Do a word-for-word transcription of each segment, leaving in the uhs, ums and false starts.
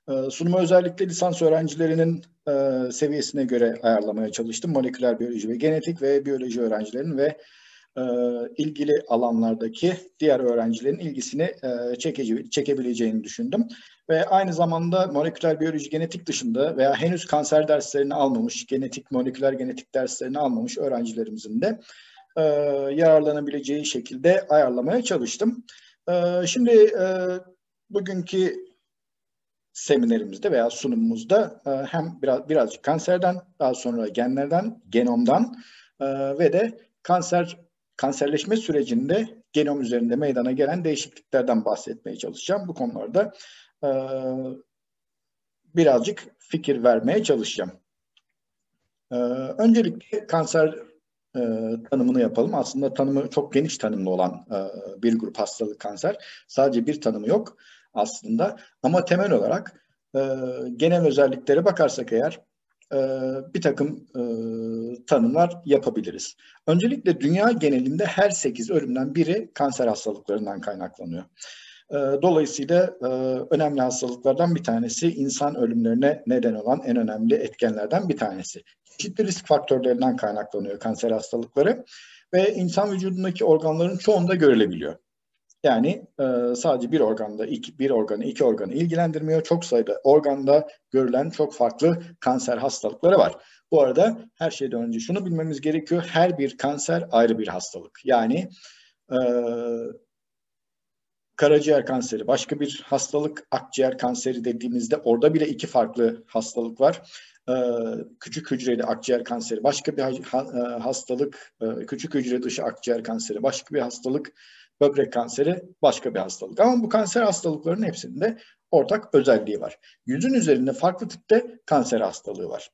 E, sunumu özellikle lisans öğrencilerinin e, seviyesine göre ayarlamaya çalıştım. Moleküler biyoloji ve genetik ve biyoloji öğrencilerinin ve e, ilgili alanlardaki diğer öğrencilerin ilgisini e, çekece, çekebileceğini düşündüm. Ve aynı zamanda moleküler biyoloji genetik dışında veya henüz kanser derslerini almamış, genetik, moleküler genetik derslerini almamış öğrencilerimizin de e, yararlanabileceği şekilde ayarlamaya çalıştım. E, şimdi e, bugünkü seminerimizde veya sunumumuzda e, hem biraz birazcık kanserden, daha sonra genlerden, genomdan e, ve de kanser kanserleşme sürecinde genom üzerinde meydana gelen değişikliklerden bahsetmeye çalışacağım. Bu konularda e, birazcık fikir vermeye çalışacağım. E, öncelikle kanser e, tanımını yapalım. Aslında tanımı çok geniş tanımlı olan e, bir grup hastalık kanser. Sadece bir tanımı yok aslında. Ama temel olarak e, genel özelliklere bakarsak eğer e, bir takım e, tanımlar yapabiliriz. Öncelikle dünya genelinde her sekiz ölümden biri kanser hastalıklarından kaynaklanıyor. E, dolayısıyla e, önemli hastalıklardan bir tanesi, insan ölümlerine neden olan en önemli etkenlerden bir tanesi. Çeşitli risk faktörlerinden kaynaklanıyor kanser hastalıkları ve insan vücudundaki organların çoğunda görülebiliyor. Yani e, sadece bir organda, iki, bir organı, iki organı ilgilendirmiyor. Çok sayıda organda görülen çok farklı kanser hastalıkları var. Bu arada her şeyden önce şunu bilmemiz gerekiyor. Her bir kanser ayrı bir hastalık. Yani e, karaciğer kanseri başka bir hastalık, akciğer kanseri dediğimizde orada bile iki farklı hastalık var. Ee, küçük hücreli akciğer kanseri başka bir ha- hastalık, ee, küçük hücre dışı akciğer kanseri başka bir hastalık, böbrek kanseri başka bir hastalık. Ama bu kanser hastalıklarının hepsinde ortak özelliği var. Yüzün üzerinde farklı tipte kanser hastalığı var.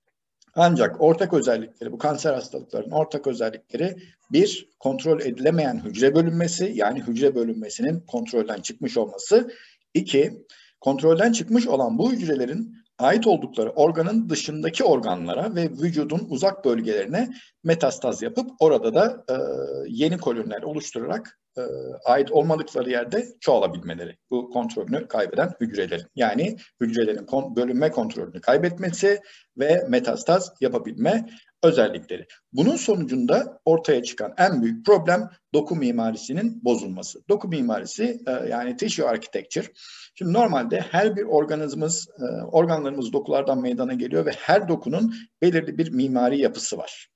Ancak ortak özellikleri, bu kanser hastalıklarının ortak özellikleri bir, kontrol edilemeyen hücre bölünmesi, yani hücre bölünmesinin kontrolden çıkmış olması. İki, kontrolden çıkmış olan bu hücrelerin ait oldukları organın dışındaki organlara ve vücudun uzak bölgelerine metastaz yapıp orada da e, yeni koloniler oluşturarak e, ait olmadıkları yerde çoğalabilmeleri. Bu kontrolünü kaybeden hücrelerin. Yani hücrelerin kon- bölünme kontrolünü kaybetmesi ve metastaz yapabilme özellikleri. Bunun sonucunda ortaya çıkan en büyük problem doku mimarisinin bozulması. Doku mimarisi e, yani tissue architecture. Şimdi normalde her bir organımız, e, organlarımız dokulardan meydana geliyor ve her dokunun belirli bir mimari yapısı var.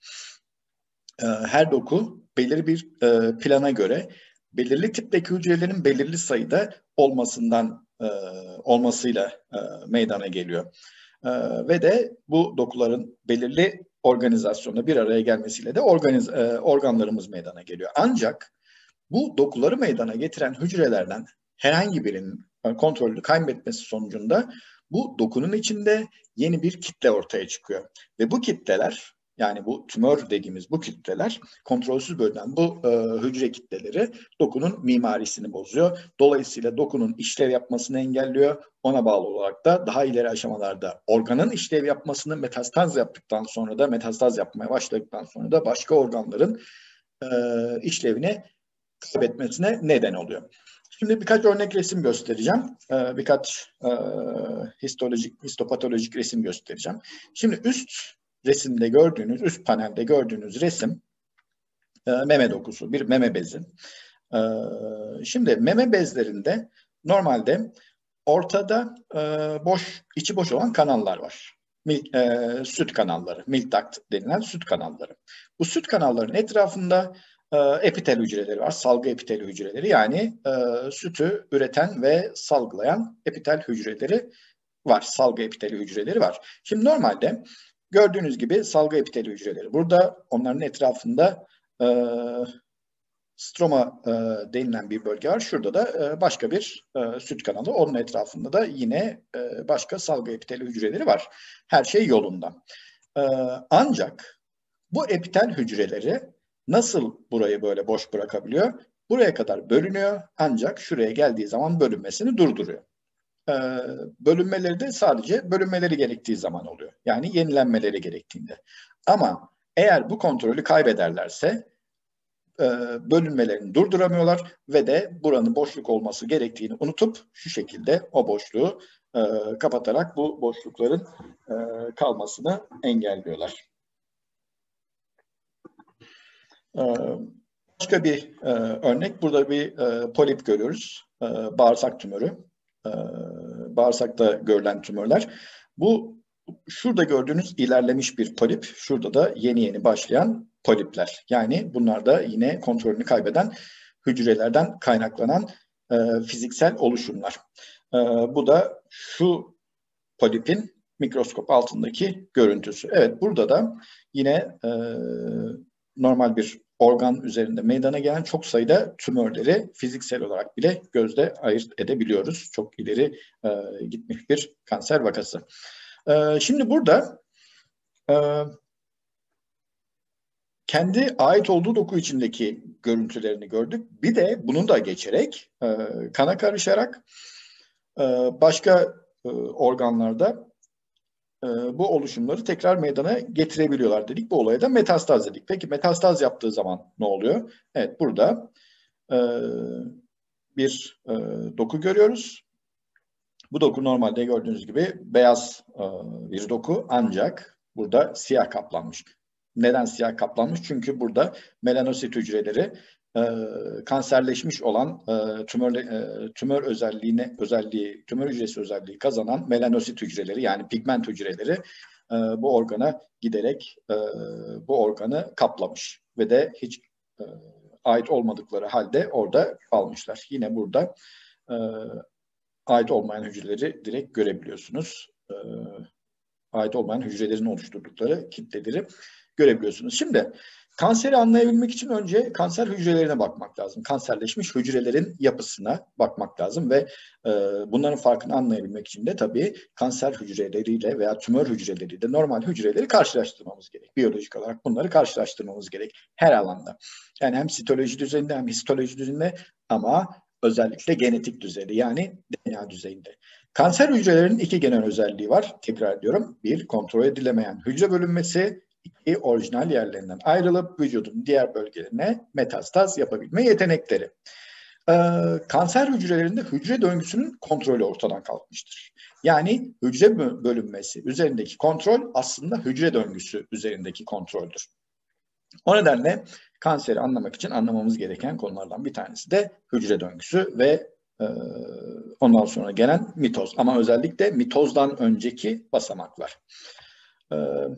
E, her doku belirli bir e, plana göre belirli tipteki hücrelerin belirli sayıda olmasından e, olmasıyla e, meydana geliyor. Ee, ve de bu dokuların belirli organizasyonda bir araya gelmesiyle de organiz, e, organlarımız meydana geliyor. Ancak bu dokuları meydana getiren hücrelerden herhangi birinin kontrolünü kaybetmesi sonucunda bu dokunun içinde yeni bir kitle ortaya çıkıyor. Ve bu kitleler, yani bu tümör dediğimiz bu kitleler, kontrolsüz bölünen bu e, hücre kitleleri dokunun mimarisini bozuyor. Dolayısıyla dokunun işlev yapmasını engelliyor. Ona bağlı olarak da daha ileri aşamalarda organın işlev yapmasını, metastaz yaptıktan sonra da metastaz yapmaya başladıktan sonra da başka organların e, işlevini kaybetmesine neden oluyor. Şimdi birkaç örnek resim göstereceğim. Ee, birkaç e, histolojik, histopatolojik resim göstereceğim. Şimdi üst resimde gördüğünüz, üst panelde gördüğünüz resim e, meme dokusu, bir meme bezi. E, şimdi meme bezlerinde normalde ortada e, boş, içi boş olan kanallar var. Milk, e, süt kanalları, milk duct denilen süt kanalları. Bu süt kanalların etrafında e, epitel hücreleri var, salgı epitel hücreleri. Yani e, sütü üreten ve salgılayan epitel hücreleri var, salgı epiteli hücreleri var. Şimdi normalde gördüğünüz gibi salgı epiteli hücreleri burada, onların etrafında e, stroma e, denilen bir bölge var. Şurada da e, başka bir e, süt kanalı. Onun etrafında da yine e, başka salgı epiteli hücreleri var. Her şey yolunda. E, ancak bu epitel hücreleri nasıl burayı böyle boş bırakabiliyor? Buraya kadar bölünüyor, ancak şuraya geldiği zaman bölünmesini durduruyor. E, bölünmeleri de sadece bölünmeleri gerektiği zaman oluyor. Yani yenilenmeleri gerektiğinde. Ama eğer bu kontrolü kaybederlerse e, bölünmelerini durduramıyorlar ve de buranın boşluk olması gerektiğini unutup şu şekilde o boşluğu e, kapatarak bu boşlukların e, kalmasını engelliyorlar. E, başka bir e, örnek, burada bir e, polip görüyoruz. E, bağırsak tümörü. E, bağırsakta görülen tümörler. Bu şurada gördüğünüz ilerlemiş bir polip, şurada da yeni yeni başlayan polipler. Yani bunlar da yine kontrolünü kaybeden hücrelerden kaynaklanan e, fiziksel oluşumlar. E, bu da şu polipin mikroskop altındaki görüntüsü. Evet, burada da yine e, normal bir organ üzerinde meydana gelen çok sayıda tümörleri fiziksel olarak bile gözle ayırt edebiliyoruz. Çok ileri e, gitmiş bir kanser vakası. E, şimdi burada e, kendi ait olduğu doku içindeki görüntülerini gördük. Bir de bunu da geçerek, e, kana karışarak e, başka e, organlarda e, bu oluşumları tekrar meydana getirebiliyorlar dedik. Bu olaya da metastaz dedik. Peki metastaz yaptığı zaman ne oluyor? Evet, burada e, bir e, doku görüyoruz. Bu doku normalde gördüğünüz gibi beyaz e, bir doku, ancak burada siyah kaplanmış. Neden siyah kaplanmış? Çünkü burada melanosit hücreleri e, kanserleşmiş olan e, tümör e, tümör özelliğine özelliği tümör hücresi özelliği kazanan melanosit hücreleri, yani pigment hücreleri e, bu organa giderek e, bu organı kaplamış ve de hiç e, ait olmadıkları halde orada kalmışlar. Yine burada e, ait olmayan hücreleri direkt görebiliyorsunuz. E, ait olmayan hücrelerin oluşturdukları kitleleri görebiliyorsunuz. Şimdi kanseri anlayabilmek için önce kanser hücrelerine bakmak lazım. Kanserleşmiş hücrelerin yapısına bakmak lazım ve e, bunların farkını anlayabilmek için de tabii kanser hücreleriyle veya tümör hücreleriyle normal hücreleri karşılaştırmamız gerek. Biyolojik olarak bunları karşılaştırmamız gerek her alanda. Yani hem sitoloji düzeyinde hem histoloji düzeyinde, ama özellikle genetik düzeyde, yani D N A düzeyinde. Kanser hücrelerinin iki genel özelliği var. Tekrar ediyorum. Bir, kontrol edilemeyen hücre bölünmesi. İki, orijinal yerlerinden ayrılıp vücudun diğer bölgelerine metastaz yapabilme yetenekleri. Ee, kanser hücrelerinde hücre döngüsünün kontrolü ortadan kalkmıştır. Yani hücre bölünmesi üzerindeki kontrol aslında hücre döngüsü üzerindeki kontroldür. O nedenle kanseri anlamak için anlamamız gereken konulardan bir tanesi de hücre döngüsü ve e, ondan sonra gelen mitoz. Ama özellikle mitozdan önceki basamaklar. E,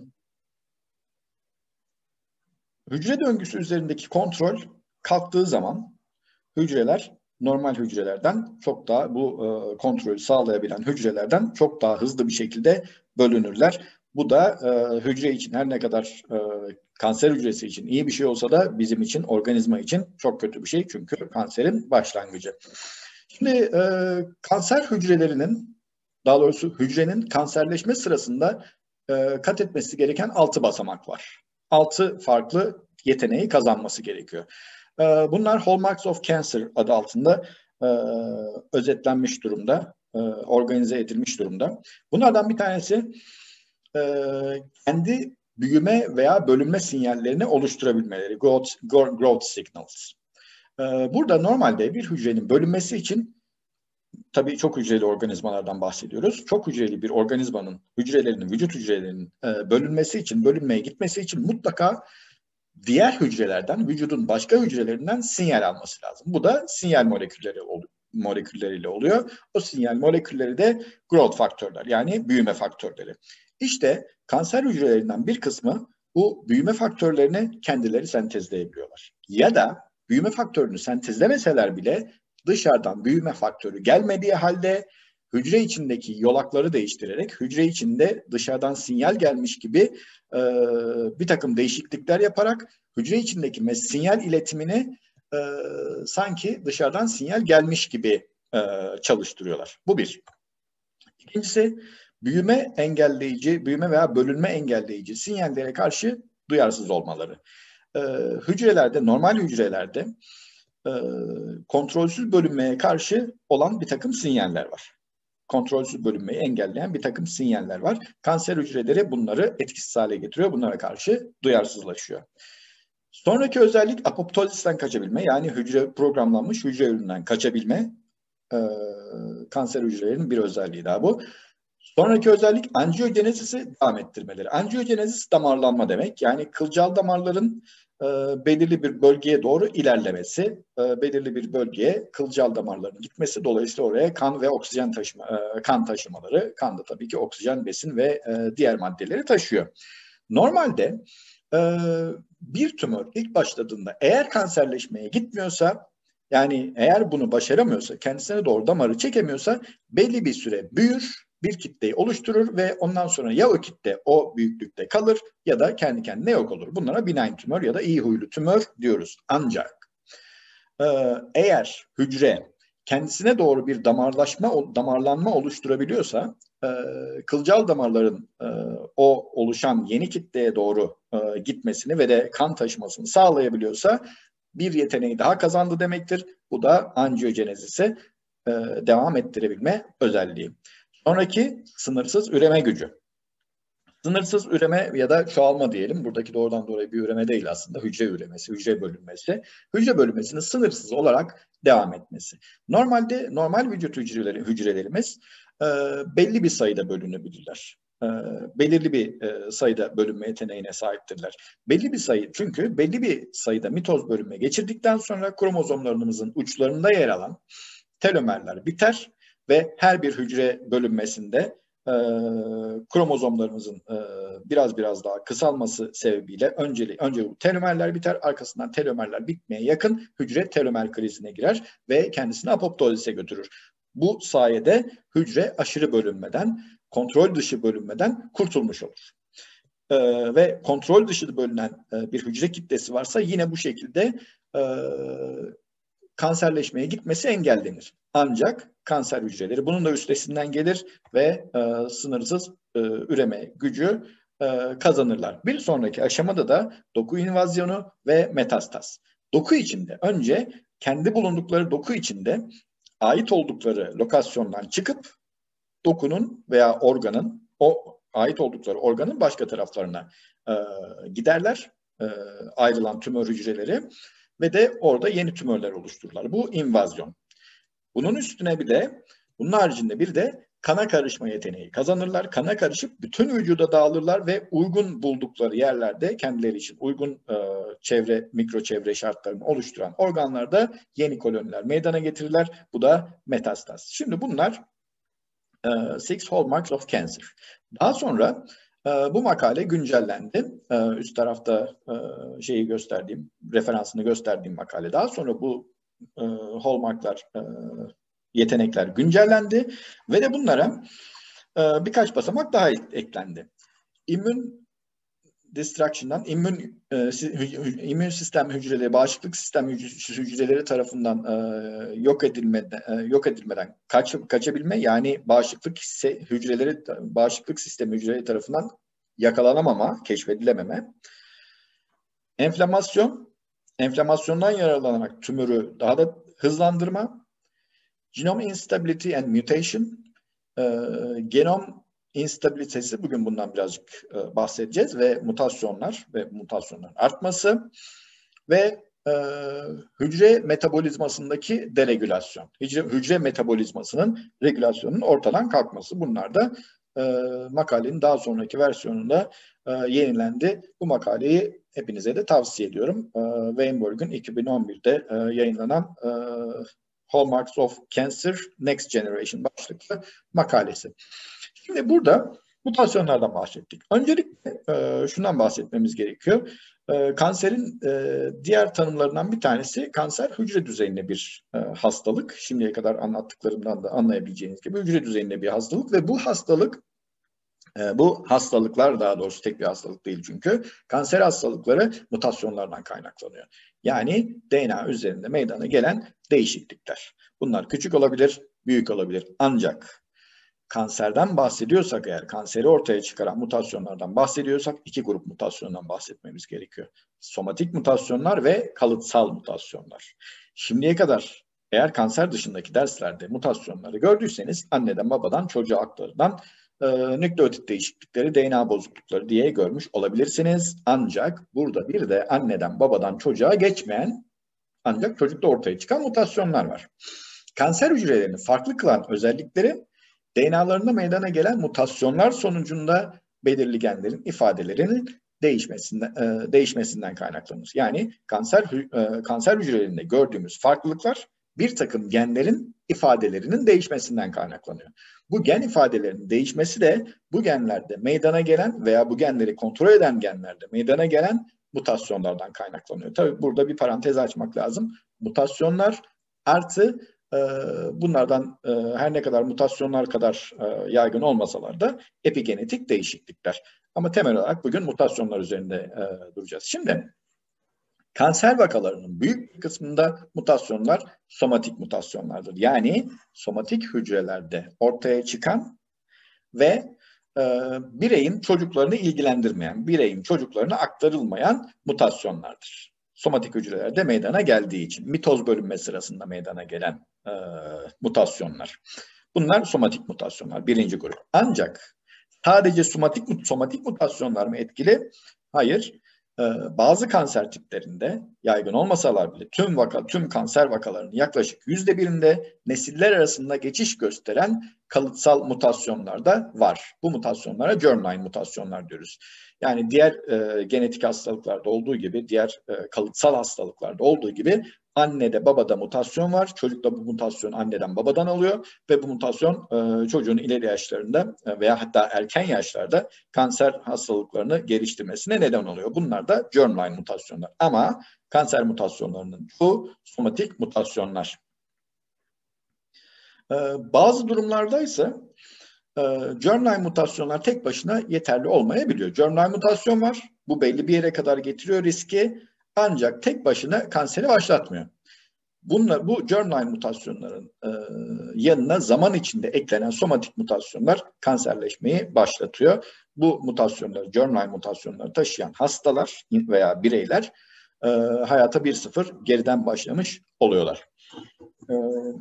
hücre döngüsü üzerindeki kontrol kalktığı zaman hücreler normal hücrelerden çok daha, bu e, kontrolü sağlayabilen hücrelerden çok daha hızlı bir şekilde bölünürler. Bu da e, hücre için her ne kadar e, kanser hücresi için iyi bir şey olsa da bizim için, organizma için çok kötü bir şey. Çünkü kanserin başlangıcı. Şimdi e, kanser hücrelerinin, daha doğrusu hücrenin kanserleşme sırasında e, kat etmesi gereken altı basamak var. Altı farklı yeteneği kazanması gerekiyor. E, bunlar Hallmarks of Cancer adı altında e, özetlenmiş durumda, e, organize edilmiş durumda. Bunlardan bir tanesi e, kendi büyüme veya bölünme sinyallerini oluşturabilmeleri, growth, growth signals. E, burada normalde bir hücrenin bölünmesi için, tabii çok hücreli organizmalardan bahsediyoruz. Çok hücreli bir organizmanın hücrelerinin, vücut hücrelerinin e, bölünmesi için, bölünmeye gitmesi için mutlaka diğer hücrelerden, vücudun başka hücrelerinden sinyal alması lazım. Bu da sinyal molekülleri molekülleriyle oluyor. O sinyal molekülleri de growth faktörler, yani büyüme faktörleri. İşte kanser hücrelerinden bir kısmı bu büyüme faktörlerini kendileri sentezleyebiliyorlar. Ya da büyüme faktörünü sentezlemeseler bile dışarıdan büyüme faktörü gelmediği halde hücre içindeki yolakları değiştirerek hücre içinde dışarıdan sinyal gelmiş gibi e, bir takım değişiklikler yaparak hücre içindeki sinyal iletimini e, sanki dışarıdan sinyal gelmiş gibi e, çalıştırıyorlar. Bu bir. İkincisi, büyüme engelleyici, büyüme veya bölünme engelleyici sinyallere karşı duyarsız olmaları. E, hücrelerde, normal hücrelerde e, kontrolsüz bölünmeye karşı olan bir takım sinyaller var. Kontrolsüz bölünmeyi engelleyen bir takım sinyaller var. Kanser hücreleri bunları etkisiz hale getiriyor. Bunlara karşı duyarsızlaşıyor. Sonraki özellik apoptozisten kaçabilme, yani hücre programlanmış hücre ölümünden kaçabilme. e, kanser hücrelerinin bir özelliği daha bu. Sonraki özellik anjiyojenezisi devam ettirmeleri. Anjiyojenezis damarlanma demek. Yani kılcal damarların e, belirli bir bölgeye doğru ilerlemesi, e, belirli bir bölgeye kılcal damarların gitmesi, dolayısıyla oraya kan ve oksijen taşıma, e, kan taşımaları, kan da tabii ki oksijen, besin ve e, diğer maddeleri taşıyor. Normalde e, bir tümör ilk başladığında eğer kanserleşmeye gitmiyorsa, yani eğer bunu başaramıyorsa, kendisine doğru damarı çekemiyorsa belli bir süre büyür, bir kitleyi oluşturur ve ondan sonra ya o kitle o büyüklükte kalır ya da kendi kendine yok olur. Bunlara benign tümör ya da iyi huylu tümör diyoruz. Ancak e, eğer hücre kendisine doğru bir damarlaşma, damarlanma oluşturabiliyorsa, e, kılcal damarların e, o oluşan yeni kitleye doğru e, gitmesini ve de kan taşımasını sağlayabiliyorsa bir yeteneği daha kazandı demektir. Bu da anjiyojenezise e, devam ettirebilme özelliği. Sonraki sınırsız üreme gücü. Sınırsız üreme ya da çoğalma diyelim. Buradaki doğrudan doğruya bir üreme değil aslında. Hücre üremesi, hücre bölünmesi. Hücre bölünmesinin sınırsız olarak devam etmesi. Normalde normal vücut hücreleri, hücrelerimiz e, belli bir sayıda bölünebilirler. E, belirli bir e, sayıda bölünme yeteneğine sahiptirler. Belli bir sayı, çünkü belli bir sayıda mitoz bölünme geçirdikten sonra kromozomlarımızın uçlarında yer alan telomerler biter ve her bir hücre bölünmesinde e, kromozomlarımızın e, biraz biraz daha kısalması sebebiyle önceli, önce bu telomerler biter, arkasından telomerler bitmeye yakın hücre telomer krizine girer ve kendisini apoptozise götürür. Bu sayede hücre aşırı bölünmeden, kontrol dışı bölünmeden kurtulmuş olur. Ee, ve kontrol dışı bölünen e, bir hücre kitlesi varsa yine bu şekilde e, kanserleşmeye gitmesi engellenir. Ancak kanser hücreleri bunun da üstesinden gelir ve e, sınırsız e, üreme gücü e, kazanırlar. Bir sonraki aşamada da doku invazyonu ve metastaz. Doku içinde önce kendi bulundukları doku içinde ait oldukları lokasyondan çıkıp dokunun veya organın, o ait oldukları organın başka taraflarına e, giderler, e, ayrılan tümör hücreleri ve de orada yeni tümörler oluştururlar. Bu invazyon. Bunun üstüne bir de, bunun haricinde bir de kana karışma yeteneği kazanırlar. Kana karışıp bütün vücuda dağılırlar ve uygun buldukları yerlerde kendileri için uygun e, çevre, mikro çevre şartlarını oluşturan organlarda yeni koloniler meydana getirirler. Bu da metastaz. Şimdi bunlar e, Six Hallmarks of Cancer. Daha sonra e, bu makale güncellendi. E, üst tarafta e, şeyi gösterdiğim, referansını gösterdiğim makale. Daha sonra bu e, hallmarklar, e, yetenekler güncellendi ve de bunlara e, birkaç basamak daha eklendi. İmmün destruction'dan, immün, e, immün sistem hücreleri, bağışıklık sistem hücreleri tarafından e, yok edilmeden, e, yok edilmeden kaç, kaçabilme, yani bağışıklık hisse, hücreleri, bağışıklık sistemi hücreleri tarafından yakalanamama, keşfedilememe. Enflamasyon, enflamasyondan yararlanarak tümörü daha da hızlandırma. Genome instability and mutation, e, genom instabilitesi, bugün bundan birazcık e, bahsedeceğiz ve mutasyonlar ve mutasyonların artması ve e, hücre metabolizmasındaki deregülasyon, hücre, hücre metabolizmasının regülasyonunun ortadan kalkması. Bunlar da e, makalenin daha sonraki versiyonunda e, yenilendi. Bu makaleyi hepinize de tavsiye ediyorum. E, Weinberg'in iki bin on birde e, yayınlanan e, Hallmarks of Cancer Next Generation başlıklı makalesi. Şimdi burada mutasyonlardan bahsettik. Öncelikle e, şundan bahsetmemiz gerekiyor. E, kanserin e, diğer tanımlarından bir tanesi, kanser hücre düzeyinde bir e, hastalık. Şimdiye kadar anlattıklarımdan da anlayabileceğiniz gibi hücre düzeyinde bir hastalık ve bu hastalık, e, bu hastalıklar, daha doğrusu tek bir hastalık değil çünkü, kanser hastalıkları mutasyonlardan kaynaklanıyor. Yani D N A üzerinde meydana gelen değişiklikler. Bunlar küçük olabilir, büyük olabilir. Ancak kanserden bahsediyorsak, eğer kanseri ortaya çıkaran mutasyonlardan bahsediyorsak, iki grup mutasyondan bahsetmemiz gerekiyor. Somatik mutasyonlar ve kalıtsal mutasyonlar. Şimdiye kadar eğer kanser dışındaki derslerde mutasyonları gördüyseniz anneden babadan çocuğa aktarılan e, nükleotit değişiklikleri, D N A bozuklukları diye görmüş olabilirsiniz. Ancak burada bir de anneden babadan çocuğa geçmeyen, ancak çocukta ortaya çıkan mutasyonlar var. Kanser hücrelerini farklı kılan özellikleri D N A'larında meydana gelen mutasyonlar sonucunda belirli genlerin ifadelerinin değişmesinden, e, değişmesinden kaynaklanır. Yani kanser e, kanser hücrelerinde gördüğümüz farklılıklar bir takım genlerin ifadelerinin değişmesinden kaynaklanıyor. Bu gen ifadelerinin değişmesi de bu genlerde meydana gelen veya bu genleri kontrol eden genlerde meydana gelen mutasyonlardan kaynaklanıyor. Tabii burada bir parantez açmak lazım. Mutasyonlar artı e, bunlardan e, her ne kadar mutasyonlar kadar e, yaygın olmasalar da epigenetik değişiklikler. Ama temel olarak bugün mutasyonlar üzerinde e, duracağız. Şimdi kanser vakalarının büyük bir kısmında mutasyonlar somatik mutasyonlardır. Yani somatik hücrelerde ortaya çıkan ve e, bireyin çocuklarını ilgilendirmeyen, bireyin çocuklarına aktarılmayan mutasyonlardır. Somatik hücrelerde meydana geldiği için mitoz bölünme sırasında meydana gelen e, mutasyonlar. Bunlar somatik mutasyonlar, birinci grup. Ancak sadece somatik somatik mutasyonlar mı etkili? Hayır. Bazı kanser tiplerinde yaygın olmasalar bile tüm vaka, tüm kanser vakalarının yaklaşık yüzde birinde nesiller arasında geçiş gösteren kalıtsal mutasyonlar da var. Bu mutasyonlara germline mutasyonlar diyoruz. Yani diğer e, genetik hastalıklarda olduğu gibi, diğer e, kalıtsal hastalıklarda olduğu gibi annede babada mutasyon var. Çocuk da bu mutasyon anneden babadan alıyor ve bu mutasyon e, çocuğun ileri yaşlarında e, veya hatta erken yaşlarda kanser hastalıklarını geliştirmesine neden oluyor. Bunlar da germline mutasyonlar. Ama kanser mutasyonlarının çoğu somatik mutasyonlar. E, bazı durumlarda ise e, germline mutasyonlar tek başına yeterli olmayabiliyor. Germline mutasyon var. Bu belli bir yere kadar getiriyor riski. Ancak tek başına kanseri başlatmıyor. Bunlar, bu germline mutasyonların e, yanına zaman içinde eklenen somatik mutasyonlar kanserleşmeyi başlatıyor. Bu mutasyonları, germline mutasyonları taşıyan hastalar veya bireyler e, hayata bir sıfır geriden başlamış oluyorlar. E,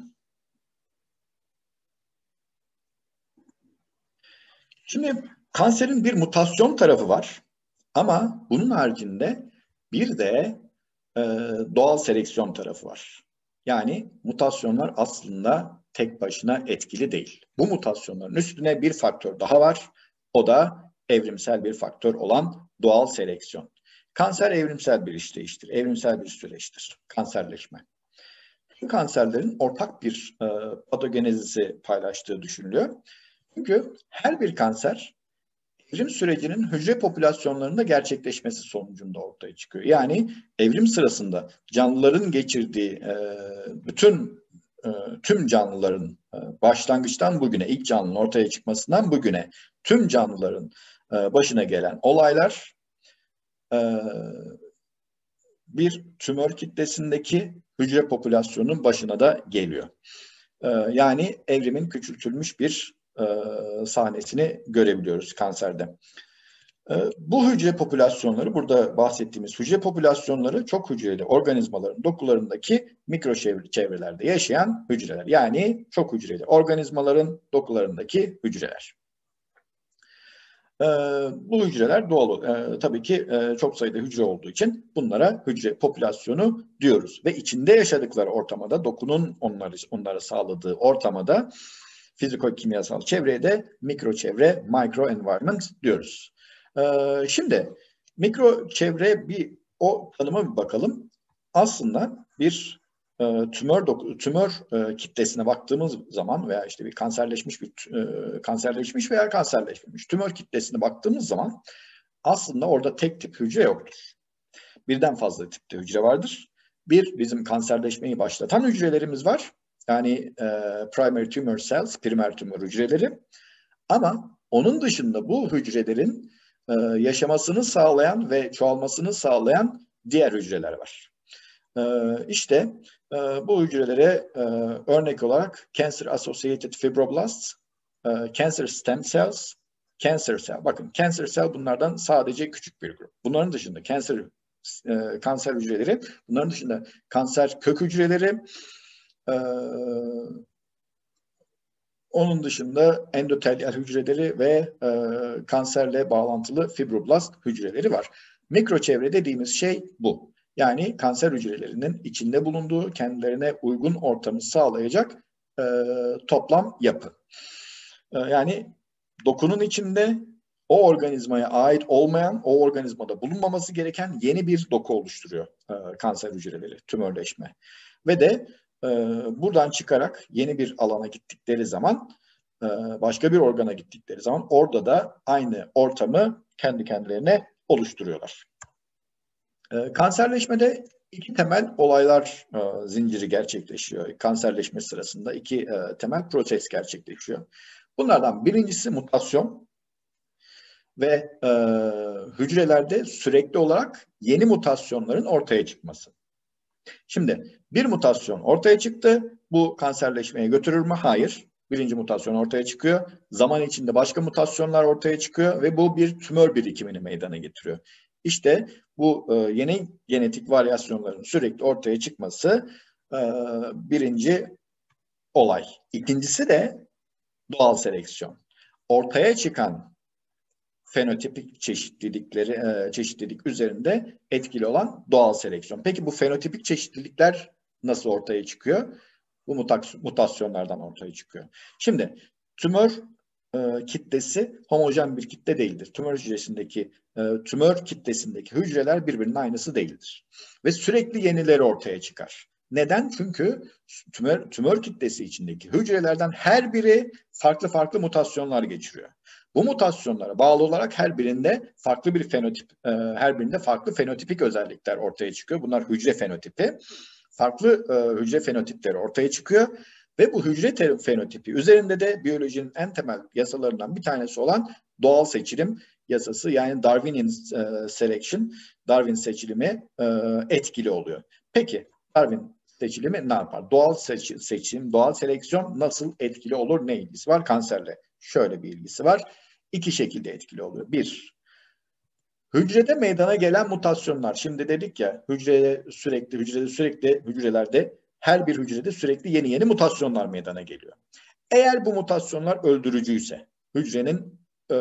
şimdi kanserin bir mutasyon tarafı var ama bunun haricinde bir de e, doğal seleksiyon tarafı var. Yani mutasyonlar aslında tek başına etkili değil. Bu mutasyonların üstüne bir faktör daha var. O da evrimsel bir faktör olan doğal seleksiyon. Kanser evrimsel bir işleyiştir, evrimsel bir süreçtir. Kanserleşme. Bu kanserlerin ortak bir e, patogenezisi paylaştığı düşünülüyor. Çünkü her bir kanser evrim sürecinin hücre popülasyonlarında gerçekleşmesi sonucunda ortaya çıkıyor. Yani evrim sırasında canlıların geçirdiği e, bütün e, tüm canlıların e, başlangıçtan bugüne, ilk canlının ortaya çıkmasından bugüne tüm canlıların e, başına gelen olaylar e, bir tümör kitlesindeki hücre popülasyonunun başına da geliyor. E, yani evrimin küçültülmüş bir e, sahnesini görebiliyoruz kanserde. Bu hücre popülasyonları, burada bahsettiğimiz hücre popülasyonları çok hücreli organizmaların dokularındaki mikro çevrelerde yaşayan hücreler. Yani çok hücreli organizmaların dokularındaki hücreler. Bu hücreler doğal, tabii ki çok sayıda hücre olduğu için bunlara hücre popülasyonu diyoruz. Ve içinde yaşadıkları ortamada, dokunun onları, onlara sağladığı ortamada fiziko-kimyasal çevreye de mikro çevre, micro environment diyoruz. Şimdi mikro çevre bir o tanıma bir bakalım. Aslında bir e, tümör doku, tümör e, kitlesine baktığımız zaman veya işte bir kanserleşmiş bir e, kanserleşmiş veya kanserleşmemiş tümör kitlesine baktığımız zaman aslında orada tek tip hücre yoktur. Birden fazla tipte hücre vardır. Bir, bizim kanserleşmeyi başlatan hücrelerimiz var. Yani e, primary tumor cells, primer tümör hücreleri. Ama onun dışında bu hücrelerin e, yaşamasını sağlayan ve çoğalmasını sağlayan diğer hücreler var. E, işte e, bu hücrelere e, örnek olarak cancer associated fibroblasts, e, cancer stem cells, cancer cell. Bakın cancer cell bunlardan sadece küçük bir grup. Bunların dışında kanser e, kanser hücreleri, bunların dışında kanser kök hücreleri, e, onun dışında endotelyal hücreleri ve e, kanserle bağlantılı fibroblast hücreleri var. Mikro çevre dediğimiz şey bu. Yani kanser hücrelerinin içinde bulunduğu, kendilerine uygun ortamı sağlayacak e, toplam yapı. E, yani dokunun içinde o organizmaya ait olmayan, o organizmada bulunmaması gereken yeni bir doku oluşturuyor e, kanser hücreleri, tümörleşme. Ve de e, buradan çıkarak yeni bir alana gittikleri zaman, e, başka bir organa gittikleri zaman orada da aynı ortamı kendi kendilerine oluşturuyorlar. E, kanserleşmede iki temel olaylar e, zinciri gerçekleşiyor. Kanserleşme sırasında iki e, temel proses gerçekleşiyor. Bunlardan birincisi mutasyon ve e, hücrelerde sürekli olarak yeni mutasyonların ortaya çıkması. Şimdi bir mutasyon ortaya çıktı. Bu kanserleşmeye götürür mü? Hayır. Birinci mutasyon ortaya çıkıyor. Zaman içinde başka mutasyonlar ortaya çıkıyor ve bu bir tümör birikimini meydana getiriyor. İşte bu e, yeni genetik varyasyonların sürekli ortaya çıkması e, birinci olay. İkincisi de doğal seleksiyon. Ortaya çıkan fenotipik çeşitlilikleri e, çeşitlilik üzerinde etkili olan doğal seleksiyon. Peki bu fenotipik çeşitlilikler nasıl ortaya çıkıyor? Bu mutasyonlardan ortaya çıkıyor. Şimdi tümör e, kitlesi homojen bir kitle değildir. Tümör hücresindeki e, tümör kitlesindeki hücreler birbirinin aynısı değildir. Ve sürekli yenileri ortaya çıkar. Neden? Çünkü tümör, tümör kitlesi içindeki hücrelerden her biri farklı farklı mutasyonlar geçiriyor. Bu mutasyonlara bağlı olarak her birinde farklı bir fenotip, e, her birinde farklı fenotipik özellikler ortaya çıkıyor. Bunlar hücre fenotipi. Farklı e, hücre fenotipleri ortaya çıkıyor ve bu hücre fenotipi üzerinde de biyolojinin en temel yasalarından bir tanesi olan doğal seçilim yasası, yani Darwinian e, selection, Darwin seçilimi e, etkili oluyor. Peki Darwin seçilimi ne yapar? Doğal seç seçim, doğal seleksiyon nasıl etkili olur? Ne ilgisi var? Kanserle şöyle bir ilgisi var. İki şekilde etkili oluyor. Bir, hücrede meydana gelen mutasyonlar. Şimdi dedik ya, hücrede sürekli, hücrede sürekli, hücrelerde her bir hücrede sürekli yeni yeni mutasyonlar meydana geliyor. Eğer bu mutasyonlar öldürücüyse, hücrenin e,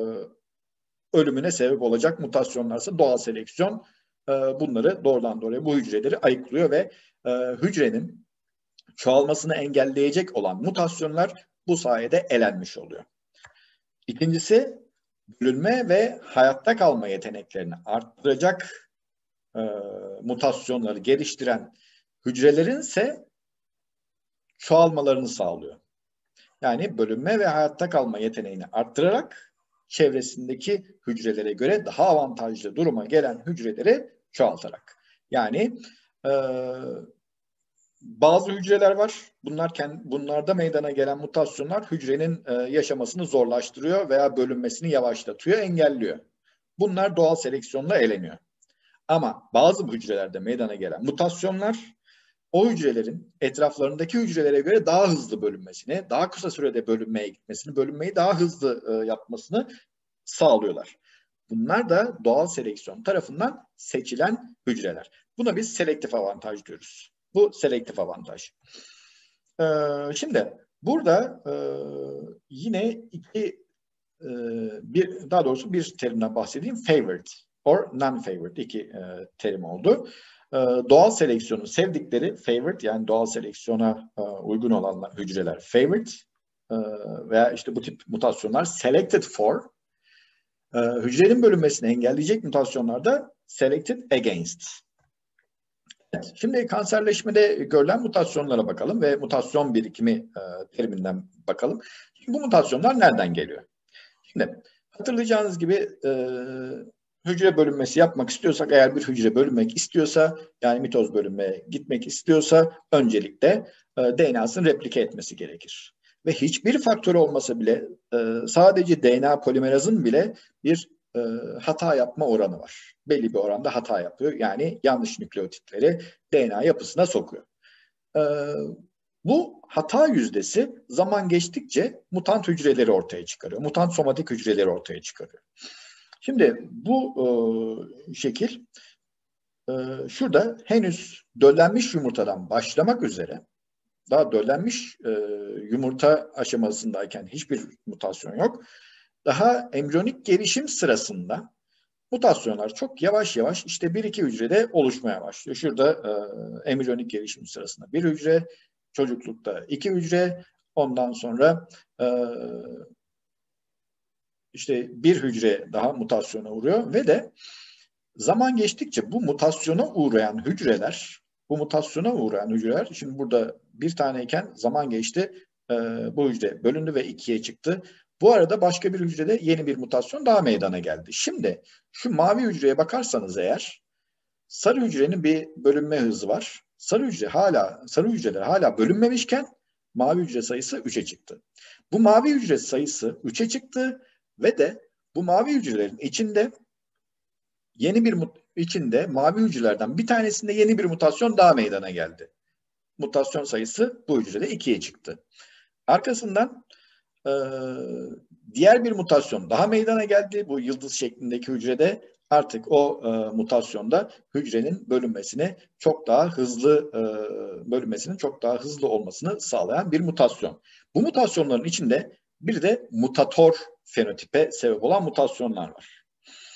ölümüne sebep olacak mutasyonlarsa doğal seleksiyon e, bunları doğrudan doğruya bu hücreleri ayıklıyor ve e, hücrenin çoğalmasını engelleyecek olan mutasyonlar bu sayede elenmiş oluyor. İkincisi, bölünme ve hayatta kalma yeteneklerini arttıracak e, mutasyonları geliştiren hücrelerin ise çoğalmalarını sağlıyor. Yani bölünme ve hayatta kalma yeteneğini arttırarak çevresindeki hücrelere göre daha avantajlı duruma gelen hücreleri çoğaltarak. Yani e, bazı hücreler var. Bunlar kendi, bunlarda meydana gelen mutasyonlar hücrenin e, yaşamasını zorlaştırıyor veya bölünmesini yavaşlatıyor, engelliyor. Bunlar doğal seleksiyonla eleniyor. Ama bazı hücrelerde meydana gelen mutasyonlar o hücrelerin etraflarındaki hücrelere göre daha hızlı bölünmesini, daha kısa sürede bölünmeye gitmesini, bölünmeyi daha hızlı e, yapmasını sağlıyorlar. Bunlar da doğal seleksiyon tarafından seçilen hücreler. Buna biz selektif avantaj diyoruz. Bu selektif avantaj. Ee, şimdi burada e, yine iki e, bir daha doğrusu bir terimden bahsedeyim. Favored or non-favored iki e, terim oldu. E, doğal seleksiyonu sevdikleri favored, yani doğal seleksiyona e, uygun olan hücreler favored e, veya işte bu tip mutasyonlar selected for. E, hücrenin bölünmesini engelleyecek mutasyonlar da selected against. Evet, şimdi kanserleşmede görülen mutasyonlara bakalım ve mutasyon birikimi e, teriminden bakalım. Şimdi bu mutasyonlar nereden geliyor? Şimdi hatırlayacağınız gibi e, hücre bölünmesi yapmak istiyorsak, eğer bir hücre bölünmek istiyorsa, yani mitoz bölünmeye gitmek istiyorsa öncelikle e, D N A'sını replike etmesi gerekir. Ve hiçbir faktör olmasa bile e, sadece D N A polimerazın bile bir e, hata yapma oranı var. Belli bir oranda hata yapıyor. Yani yanlış nükleotitleri D N A yapısına sokuyor. E, bu hata yüzdesi zaman geçtikçe mutant hücreleri ortaya çıkarıyor. Mutant somatik hücreleri ortaya çıkarıyor. Şimdi bu e, şekil e, şurada henüz döllenmiş yumurtadan başlamak üzere, daha döllenmiş e, yumurta aşamasındayken hiçbir mutasyon yok. Daha embriyonik gelişim sırasında mutasyonlar çok yavaş yavaş işte bir iki hücrede oluşmaya başlıyor. Şurada e, embriyonik gelişim sırasında bir hücre, çocuklukta iki hücre, ondan sonra e, işte bir hücre daha mutasyona uğruyor ve de zaman geçtikçe bu mutasyona uğrayan hücreler, bu mutasyona uğrayan hücreler, şimdi burada bir taneyken zaman geçti, e, bu hücre bölündü ve ikiye çıktı. Bu arada başka bir hücrede yeni bir mutasyon daha meydana geldi. Şimdi şu mavi hücreye bakarsanız eğer, sarı hücrenin bir bölünme hızı var. Sarı hücre hala, sarı hücreler hala bölünmemişken mavi hücre sayısı üçe çıktı. Bu mavi hücre sayısı üçe çıktı ve de bu mavi hücrelerin içinde yeni bir içinde mavi hücrelerden bir tanesinde yeni bir mutasyon daha meydana geldi. Mutasyon sayısı bu hücrede ikiye çıktı. Arkasından e, diğer bir mutasyon daha meydana geldi. Bu yıldız şeklindeki hücrede artık o e, mutasyonda hücrenin bölünmesini çok daha hızlı e, bölünmesinin çok daha hızlı olmasını sağlayan bir mutasyon. Bu mutasyonların içinde bir de mutator fenotipe sebep olan mutasyonlar var.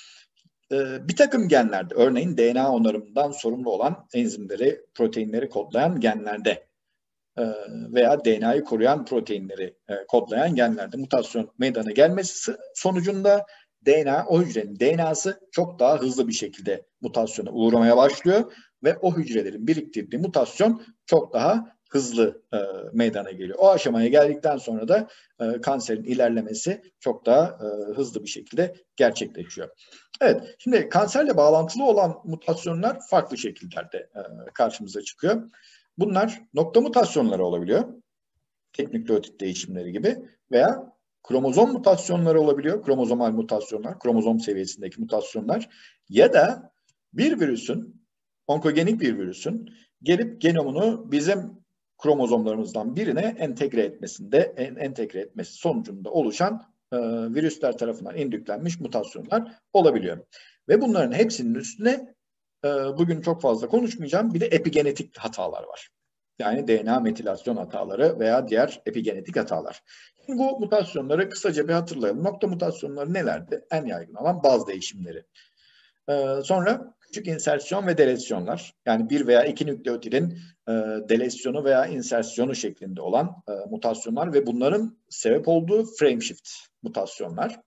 Bir takım genlerde, örneğin D N A onarımından sorumlu olan enzimleri, proteinleri kodlayan genlerde veya D N A'yı koruyan proteinleri kodlayan genlerde mutasyon meydana gelmesi sonucunda D N A, o hücrenin D N A'sı çok daha hızlı bir şekilde mutasyona uğramaya başlıyor ve o hücrelerin biriktirdiği mutasyon çok daha hızlı e, meydana geliyor. O aşamaya geldikten sonra da e, kanserin ilerlemesi çok daha e, hızlı bir şekilde gerçekleşiyor. Evet, şimdi kanserle bağlantılı olan mutasyonlar farklı şekillerde e, karşımıza çıkıyor. Bunlar nokta mutasyonları olabiliyor, tek nükleotit değişimleri gibi, veya kromozom mutasyonları olabiliyor, kromozomal mutasyonlar, kromozom seviyesindeki mutasyonlar, ya da bir virüsün, onkogenik bir virüsün gelip genomunu bizim kromozomlarımızdan birine entegre etmesinde, en, entegre etmesi sonucunda oluşan e, virüsler tarafından indüklenmiş mutasyonlar olabiliyor. Ve bunların hepsinin üstüne e, bugün çok fazla konuşmayacağım, bir de epigenetik hatalar var. Yani D N A metilasyon hataları veya diğer epigenetik hatalar. Şimdi bu mutasyonları kısaca bir hatırlayalım. Nokta mutasyonları nelerdi? En yaygın olan baz değişimleri. Ee, sonra küçük insersyon ve delesyonlar. Yani bir veya iki nükleotidin e, delesyonu veya insersiyonu şeklinde olan e, mutasyonlar ve bunların sebep olduğu frameshift mutasyonlar.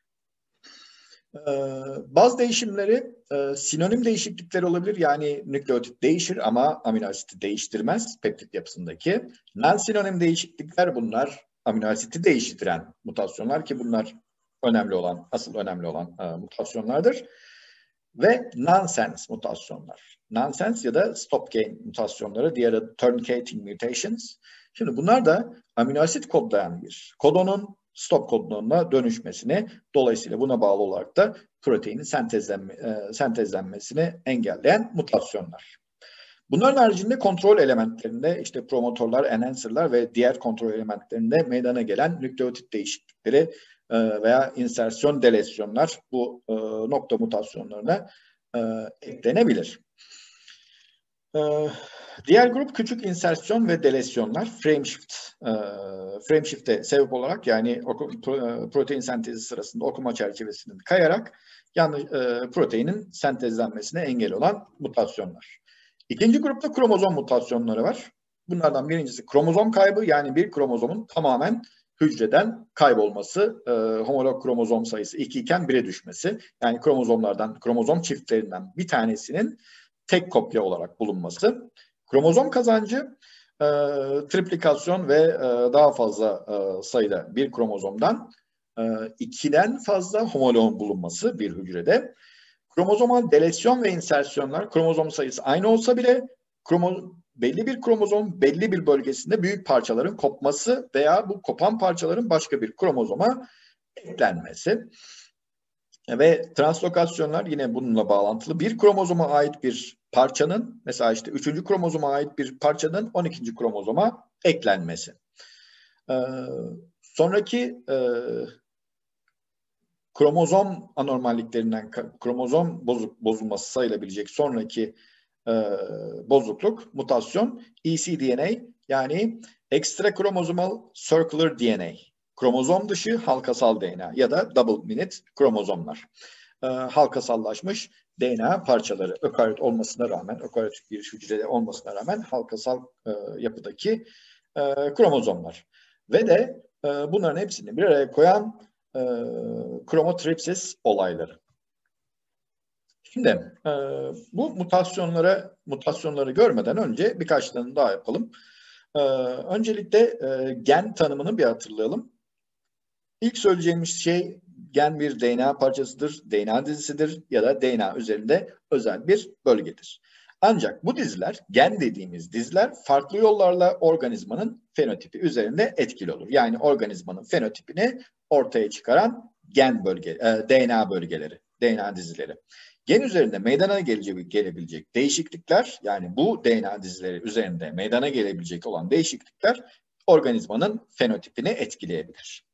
Ee, baz değişimleri e, sinonim değişiklikleri olabilir. Yani nükleotit değişir ama amino asiti değiştirmez peptit yapısındaki. Non-sinonim değişiklikler, bunlar amino asiti değiştiren mutasyonlar ki bunlar önemli olan, asıl önemli olan e, mutasyonlardır. Ve nonsense mutasyonlar. Nonsense ya da stop gain mutasyonları, diğer adı truncating mutations. Şimdi bunlar da amino asit kodlayan bir kodonun stop kodonuna dönüşmesini, dolayısıyla buna bağlı olarak da proteinin sentezlenme, e, sentezlenmesini engelleyen mutasyonlar. Bunların haricinde kontrol elementlerinde işte promotörler, enhancer'lar ve diğer kontrol elementlerinde meydana gelen nükleotit değişiklikleri e, veya insersyon delesyonlar bu e, nokta mutasyonlarına e, eklenebilir. E, diğer grup küçük insersyon ve delesyonlar, frameshift. E, frameshift'e sebep olarak, yani protein sentezi sırasında okuma çerçevesinin kayarak yanlış e, proteinin sentezlenmesine engel olan mutasyonlar. İkinci grupta kromozom mutasyonları var. Bunlardan birincisi kromozom kaybı, yani bir kromozomun tamamen hücreden kaybolması, e, homolog kromozom sayısı iki iken bire düşmesi. Yani kromozomlardan, kromozom çiftlerinden bir tanesinin tek kopya olarak bulunması. Kromozom kazancı, e, triplikasyon ve e, daha fazla e, sayıda bir kromozomdan e, ikiden fazla homologun bulunması bir hücrede. Kromozomal delesyon ve insersiyonlar, kromozom sayısı aynı olsa bile kromo, belli bir kromozom belli bir bölgesinde büyük parçaların kopması veya bu kopan parçaların başka bir kromozoma eklenmesi. Ve translokasyonlar yine bununla bağlantılı. Bir kromozoma ait bir parçanın, mesela işte üçüncü kromozoma ait bir parçanın on ikinci kromozoma eklenmesi. Ee, sonraki e, kromozom anormalliklerinden, kromozom bozuk, bozulması sayılabilecek sonraki e, bozukluk, mutasyon, E C D N A, yani extra chromosomal circular D N A. Kromozom dışı halkasal D N A ya da double minute kromozomlar. E, halkasallaşmış D N A parçaları. Ökaryot olmasına rağmen, ökaryotik bir hücrede olmasına rağmen halkasal e, yapıdaki e, kromozomlar. Ve de e, bunların hepsini bir araya koyan e, kromotripsis olayları. Şimdi e, bu mutasyonlara mutasyonları görmeden önce birkaç tane daha yapalım. E, öncelikle e, gen tanımını bir hatırlayalım. İlk söyleyeceğimiz şey gen bir D N A parçasıdır, D N A dizisidir ya da D N A üzerinde özel bir bölgedir. Ancak bu diziler, gen dediğimiz diziler farklı yollarla organizmanın fenotipi üzerinde etkili olur. Yani organizmanın fenotipini ortaya çıkaran gen bölge, e, D N A bölgeleri, D N A dizileri. Gen üzerinde meydana gelecek, gelebilecek değişiklikler, yani bu D N A dizileri üzerinde meydana gelebilecek olan değişiklikler organizmanın fenotipini etkileyebilir.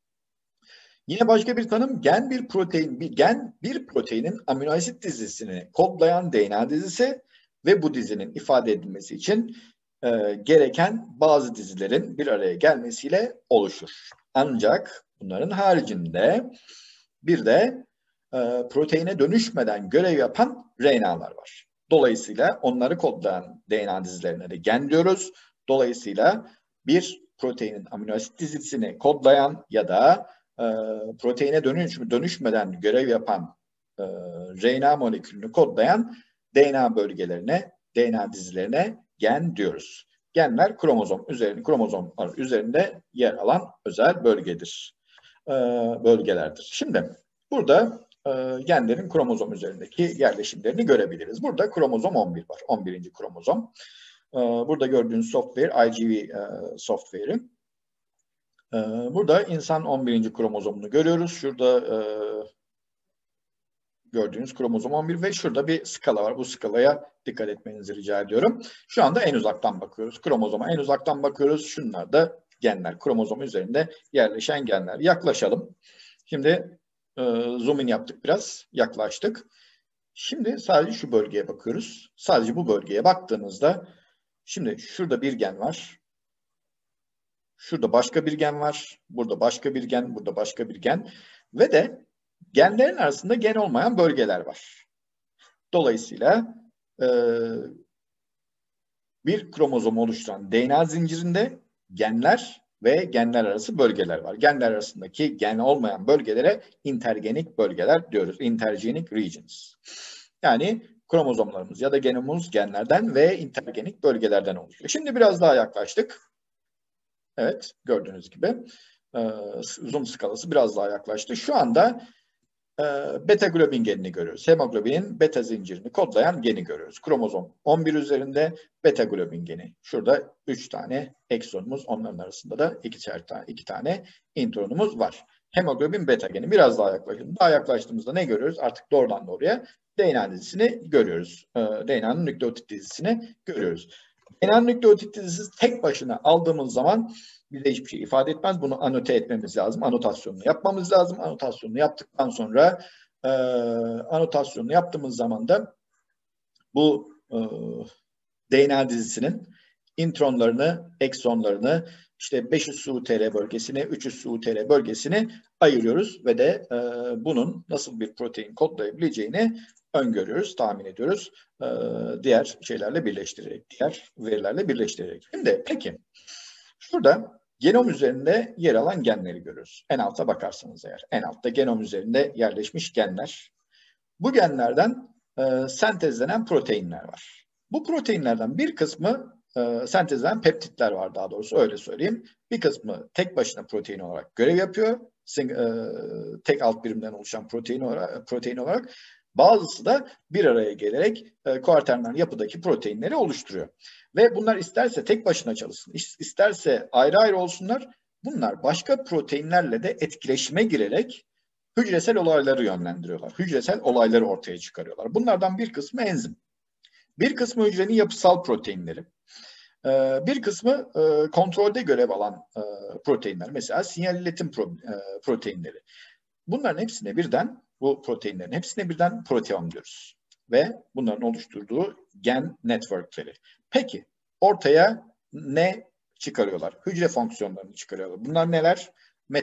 Yine başka bir tanım, gen bir protein, bir gen bir proteinin amino asit dizisini kodlayan D N A dizisi ve bu dizinin ifade edilmesi için e, gereken bazı dizilerin bir araya gelmesiyle oluşur. Ancak bunların haricinde bir de e, proteine dönüşmeden görev yapan R N A'lar var. Dolayısıyla onları kodlayan D N A dizilerine de gen diyoruz. Dolayısıyla bir proteinin amino asit dizisini kodlayan ya da e, proteine dönüş, dönüşmeden görev yapan e, R N A molekülünü kodlayan D N A bölgelerine, D N A dizilerine gen diyoruz. Genler kromozom üzerinde, kromozomlar üzerinde yer alan özel bölgedir. E, bölgelerdir. Şimdi burada e, genlerin kromozom üzerindeki yerleşimlerini görebiliriz. Burada kromozom on bir var. on birinci kromozom. E, burada gördüğünüz software I G V e, software'i. E, burada insan on birinci kromozomunu görüyoruz. Şurada e, gördüğünüz kromozom on bir ve şurada bir skala var. Bu skalaya dikkat etmenizi rica ediyorum. Şu anda en uzaktan bakıyoruz. Kromozoma en uzaktan bakıyoruz. Şunlar da genler. Kromozom üzerinde yerleşen genler. Yaklaşalım. Şimdi e, zoom in yaptık biraz. Yaklaştık. Şimdi sadece şu bölgeye bakıyoruz. Sadece bu bölgeye baktığınızda şimdi şurada bir gen var. Şurada başka bir gen var. Burada başka bir gen. Burada başka bir gen. Ve de genlerin arasında gen olmayan bölgeler var. Dolayısıyla e, bir kromozom oluşturan D N A zincirinde genler ve genler arası bölgeler var. Genler arasındaki gen olmayan bölgelere intergenik bölgeler diyoruz. Intergenic regions. Yani kromozomlarımız ya da genomumuz genlerden ve intergenik bölgelerden oluşuyor. Şimdi biraz daha yaklaştık. Evet, gördüğünüz gibi e, zoom skalası biraz daha yaklaştı. Şu anda e, beta globin genini görüyoruz. Hemoglobinin beta zincirini kodlayan geni görüyoruz. Kromozom on bir üzerinde beta globin geni. Şurada üç tane eksonumuz, onların arasında da iki tane, iki tane intronumuz var. Hemoglobin beta geni. Biraz daha yaklaştığımızda, daha yaklaştığımızda ne görüyoruz? Artık doğrudan doğruya D N A dizisini görüyoruz. E, D N A'nın nükleotit dizisini görüyoruz. D N A'nın nükleotit dizisi tek başına aldığımız zaman bize hiçbir şey ifade etmez. Bunu anote etmemiz lazım. Anotasyonunu yapmamız lazım. Anotasyonunu yaptıktan sonra e, anotasyonunu yaptığımız zaman da bu e, D N A dizisinin intronlarını, eksonlarını, işte beş yüz S U T R bölgesini, üç yüz S U T R bölgesini ayırıyoruz ve de e, bunun nasıl bir protein kodlayabileceğini öngörüyoruz, tahmin ediyoruz. E, diğer şeylerle birleştirerek, diğer verilerle birleştirerek. Şimdi peki, şurada genom üzerinde yer alan genleri görüyoruz. En alta bakarsanız eğer. En altta genom üzerinde yerleşmiş genler. Bu genlerden e, sentezlenen proteinler var. Bu proteinlerden bir kısmı e, sentezlenen peptitler var, daha doğrusu öyle söyleyeyim. Bir kısmı tek başına protein olarak görev yapıyor. Sing, e, tek alt birimden oluşan protein olarak, protein olarak. Bazısı da bir araya gelerek e, kuarterner yapıdaki proteinleri oluşturuyor. Ve bunlar isterse tek başına çalışsın, isterse ayrı ayrı olsunlar. Bunlar başka proteinlerle de etkileşime girerek hücresel olayları yönlendiriyorlar. Hücresel olayları ortaya çıkarıyorlar. Bunlardan bir kısmı enzim. Bir kısmı hücrenin yapısal proteinleri. Bir kısmı kontrolde görev alan proteinler. Mesela sinyal iletim proteinleri. Bunların hepsine birden, bu proteinlerin hepsine birden proteom diyoruz. Ve bunların oluşturduğu gen networkleri. Peki ortaya ne çıkarıyorlar? Hücre fonksiyonlarını çıkarıyorlar. Bunlar neler?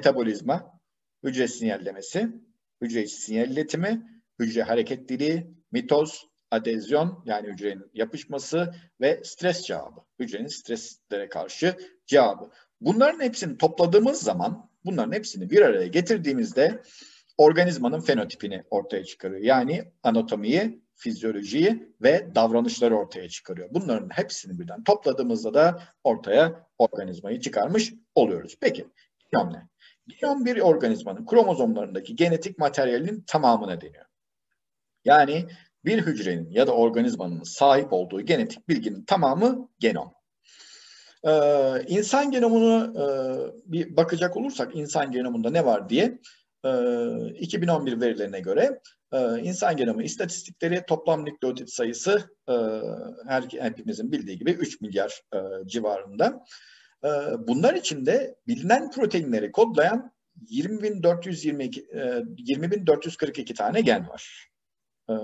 Metabolizma, hücre sinyallemesi, hücre içi sinyal iletimi, hücre hareketliliği mitoz, adezyon yani hücrenin yapışması ve stres cevabı. Hücrenin streslere karşı cevabı. Bunların hepsini topladığımız zaman, bunların hepsini bir araya getirdiğimizde organizmanın fenotipini ortaya çıkarıyor. Yani anatomiyi, fizyolojiyi ve davranışları ortaya çıkarıyor. Bunların hepsini birden topladığımızda da ortaya organizmayı çıkarmış oluyoruz. Peki, genom ne? Genom bir organizmanın kromozomlarındaki genetik materyalin tamamına deniyor. Yani bir hücrenin ya da organizmanın sahip olduğu genetik bilginin tamamı genom. Ee, insan genomunu e, bir bakacak olursak insan genomunda ne var diye e, iki bin on bir verilerine göre e, insan genomu istatistikleri toplam nükleotit sayısı e, her, hepimizin bildiği gibi üç milyar e, civarında. E, bunlar içinde bilinen proteinleri kodlayan yirmi bin dört yüz yirmi iki, e, yirmi bin dört yüz kırk iki tane gen var. E,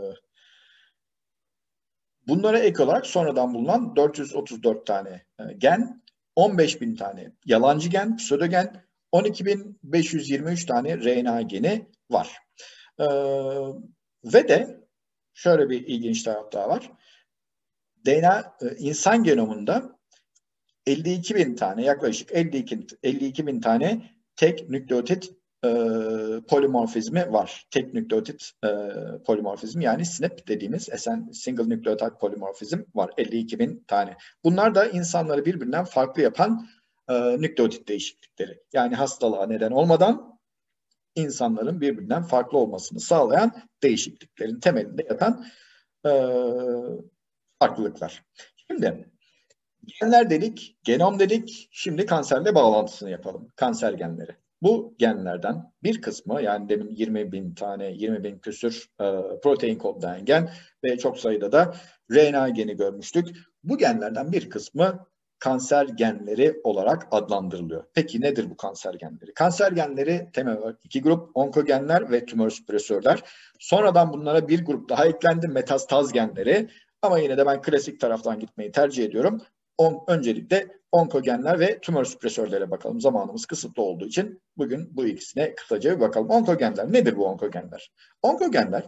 Bunlara ek olarak sonradan bulunan dört yüz otuz dört tane gen, on beş bin tane yalancı gen, pseudogen, on iki bin beş yüz yirmi üç tane R N A geni var. Ee, ve de şöyle bir ilginç taraf daha var. D N A insan genomunda elli iki bin tane, yaklaşık elli iki, elli iki bin tane tek nükleotit e, polimorfizmi var. Tek nükleotit e, polimorfizmi yani S N P dediğimiz single nucleotide polimorfizm var. elli iki bin tane. Bunlar da insanları birbirinden farklı yapan e, nükleotit değişiklikleri. Yani hastalığa neden olmadan insanların birbirinden farklı olmasını sağlayan değişikliklerin temelinde yatan e, farklılıklar. Şimdi genler dedik, genom dedik. Şimdi kanserle bağlantısını yapalım. Kanser genleri. Bu genlerden bir kısmı yani demin yirmi bin tane, yirmi bin küsür e, protein kodlayan gen ve çok sayıda da R N A geni görmüştük. Bu genlerden bir kısmı kanser genleri olarak adlandırılıyor. Peki nedir bu kanser genleri? Kanser genleri temel olarak iki grup, onkogenler ve tümör süpresörler. Sonradan bunlara bir grup daha eklendi, metastaz genleri. Ama yine de ben klasik taraftan gitmeyi tercih ediyorum. On, öncelikle onkogenler ve tümör süpresörlere bakalım. Zamanımız kısıtlı olduğu için bugün bu ikisine kısaca bir bakalım. Onkogenler nedir bu onkogenler? Onkogenler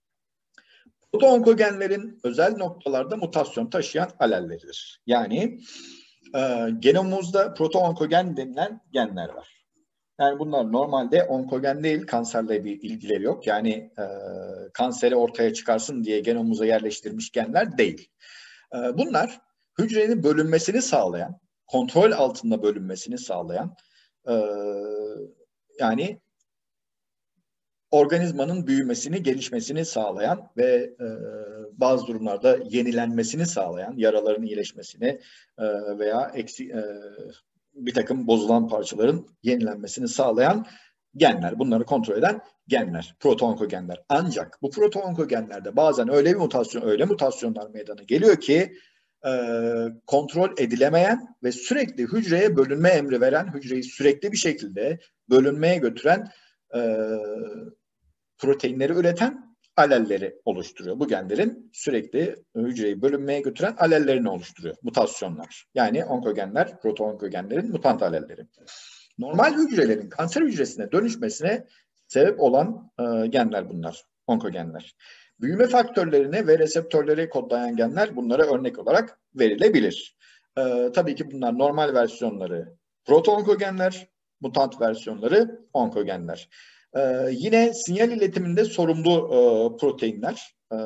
proto-onkogenlerin özel noktalarda mutasyon taşıyan alelleridir. Yani e, genomumuzda proto-onkogen denilen genler var. Yani bunlar normalde onkogen değil, kanserle bir ilgileri yok. Yani e, kanseri ortaya çıkarsın diye genomumuza yerleştirmiş genler değil. E, bunlar hücrenin bölünmesini sağlayan, kontrol altında bölünmesini sağlayan, e, yani organizmanın büyümesini, gelişmesini sağlayan ve e, bazı durumlarda yenilenmesini sağlayan, yaraların iyileşmesini e, veya eksi, e, bir takım bozulan parçaların yenilenmesini sağlayan genler. Bunları kontrol eden genler, proto-onkogenler. Ancak bu proto-onkogenlerde bazen öyle bir mutasyon, öyle mutasyonlar meydana geliyor ki e, kontrol edilemeyen ve sürekli hücreye bölünme emri veren, hücreyi sürekli bir şekilde bölünmeye götüren e, proteinleri üreten alelleri oluşturuyor. Bu genlerin sürekli hücreyi bölünmeye götüren alellerini oluşturuyor. Mutasyonlar. Yani onkogenler, proto-onkogenlerin mutant alelleri. Normal hücrelerin kanser hücresine dönüşmesine sebep olan e, genler bunlar. Onkogenler. Büyüme faktörlerine ve reseptörleri kodlayan genler bunlara örnek olarak verilebilir. E, tabii ki bunlar normal versiyonları proto-onkogenler, mutant versiyonları onkogenler. Ee, yine sinyal iletiminde sorumlu e, proteinler e,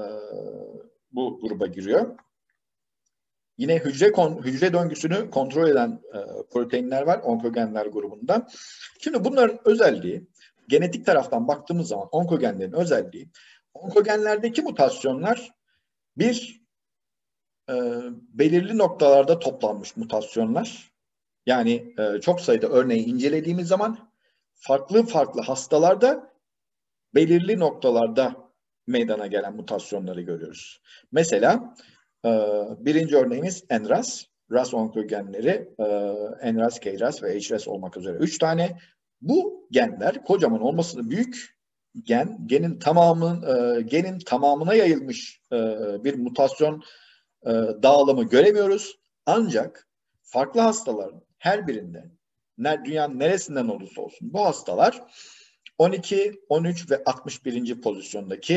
bu gruba giriyor. Yine hücre kon, hücre döngüsünü kontrol eden e, proteinler var onkogenler grubunda. Şimdi bunların özelliği, genetik taraftan baktığımız zaman onkogenlerin özelliği, onkogenlerdeki mutasyonlar bir e, belirli noktalarda toplanmış mutasyonlar. Yani e, çok sayıda örneği incelediğimiz zaman farklı farklı hastalarda belirli noktalarda meydana gelen mutasyonları görüyoruz. Mesela e, birinci örneğimiz N R A S. R A S onkogenleri e, N R A S, K R A S ve H R A S olmak üzere üç tane. Bu genler kocaman olmasını büyük gen, genin tamamının e, genin tamamına yayılmış e, bir mutasyon e, dağılımı göremiyoruz. Ancak farklı hastaların her birinde dünyanın neresinden olursa olsun bu hastalar on iki, on üç ve altmış birinci pozisyondaki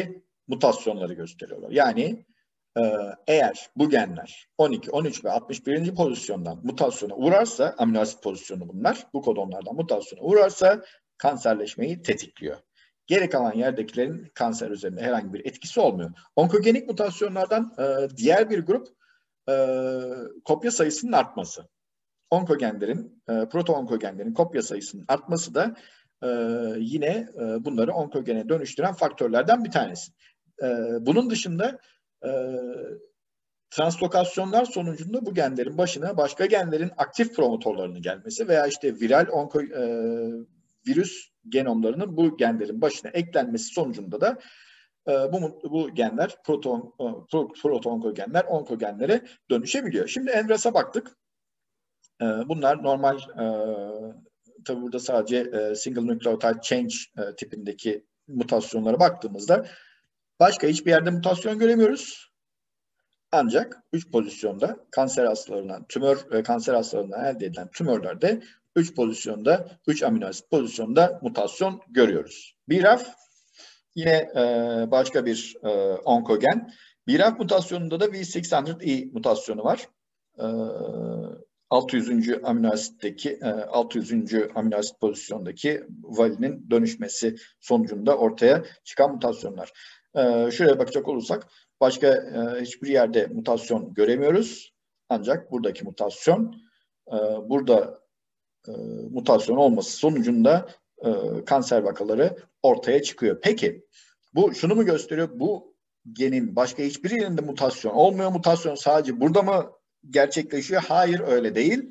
mutasyonları gösteriyorlar. Yani eğer bu genler on iki, on üç ve altmış birinci pozisyondan mutasyona uğrarsa, amino asit pozisyonu bunlar, bu kodonlardan mutasyona uğrarsa kanserleşmeyi tetikliyor. Geri kalan yerdekilerin kanser üzerinde herhangi bir etkisi olmuyor. Onkogenik mutasyonlardan e, diğer bir grup e, kopya sayısının artması. Onkogenlerin, e, proto-onkogenlerin kopya sayısının artması da e, yine e, bunları onkogene dönüştüren faktörlerden bir tanesi. E, bunun dışında e, translokasyonlar sonucunda bu genlerin başına başka genlerin aktif promotorlarının gelmesi veya işte viral onko, e, virüs genomlarının bu genlerin başına eklenmesi sonucunda da e, bu, bu genler proto, proto-onkogenler onkogenlere dönüşebiliyor. Şimdi Enres'e baktık. E, bunlar normal, e, tabi burada sadece e, single nucleotide change e, tipindeki mutasyonlara baktığımızda başka hiçbir yerde mutasyon göremiyoruz. Ancak üç pozisyonda kanser hastalarından, tümör e, kanser hastalarından elde edilen tümörlerde üç pozisyonda, üç amino asit pozisyonda mutasyon görüyoruz. B R A F yine e, başka bir e, onkogen. B R A F mutasyonunda da V altı yüz E mutasyonu var. E, altı yüzüncü amino asitteki e, altı yüzüncü amino asit pozisyondaki valinin dönüşmesi sonucunda ortaya çıkan mutasyonlar. E, şuraya bakacak olursak başka e, hiçbir yerde mutasyon göremiyoruz. Ancak buradaki mutasyon, e, burada e, mutasyon olması sonucunda e, kanser vakaları ortaya çıkıyor. Peki bu şunu mu gösteriyor? Bu genin başka hiçbir yerinde mutasyon olmuyor. Mutasyon sadece burada mı gerçekleşiyor? Hayır, öyle değil.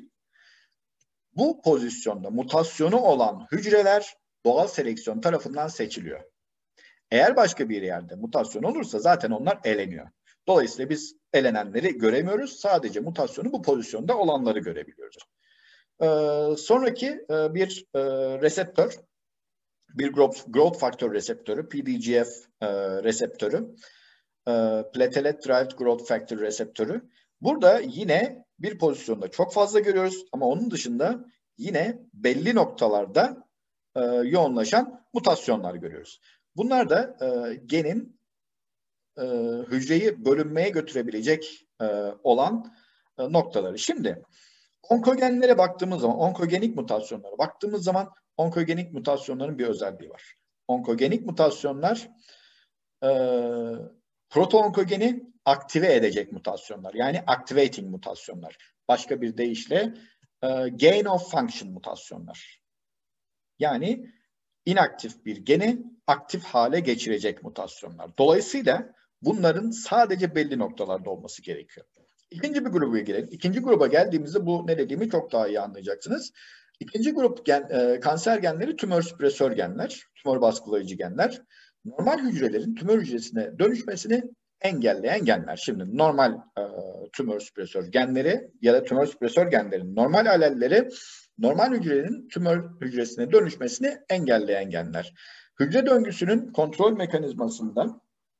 Bu pozisyonda mutasyonu olan hücreler doğal seleksiyon tarafından seçiliyor. Eğer başka bir yerde mutasyon olursa zaten onlar eleniyor. Dolayısıyla biz elenenleri göremiyoruz. Sadece mutasyonu bu pozisyonda olanları görebiliyoruz. Ee, sonraki e, bir e, reseptör, bir growth, growth faktör reseptörü, P D G F e, reseptörü, e, platelet derived growth factor reseptörü. Burada yine bir pozisyonda çok fazla görüyoruz ama onun dışında yine belli noktalarda e, yoğunlaşan mutasyonlar görüyoruz. Bunlar da e, genin e, hücreyi bölünmeye götürebilecek e, olan e, noktaları. Şimdi onkogenlere baktığımız zaman, onkogenik mutasyonlara baktığımız zaman onkogenik mutasyonların bir özelliği var. Onkogenik mutasyonlar e, proto-onkogeni aktive edecek mutasyonlar. Yani activating mutasyonlar. Başka bir deyişle e, gain of function mutasyonlar. Yani inaktif bir geni aktif hale geçirecek mutasyonlar. Dolayısıyla bunların sadece belli noktalarda olması gerekiyor. İkinci bir gruba gelelim. İkinci gruba geldiğimizde bu ne dediğimi çok daha iyi anlayacaksınız. İkinci grup gen, e, kanser genleri tümör süpresör genler, tümör baskılayıcı genler. Normal hücrelerin tümör hücresine dönüşmesini engelleyen genler. Şimdi normal e, tümör süpresör genleri ya da tümör süpresör genlerin normal alelleri normal hücrenin tümör hücresine dönüşmesini engelleyen genler. Hücre döngüsünün kontrol mekanizmasında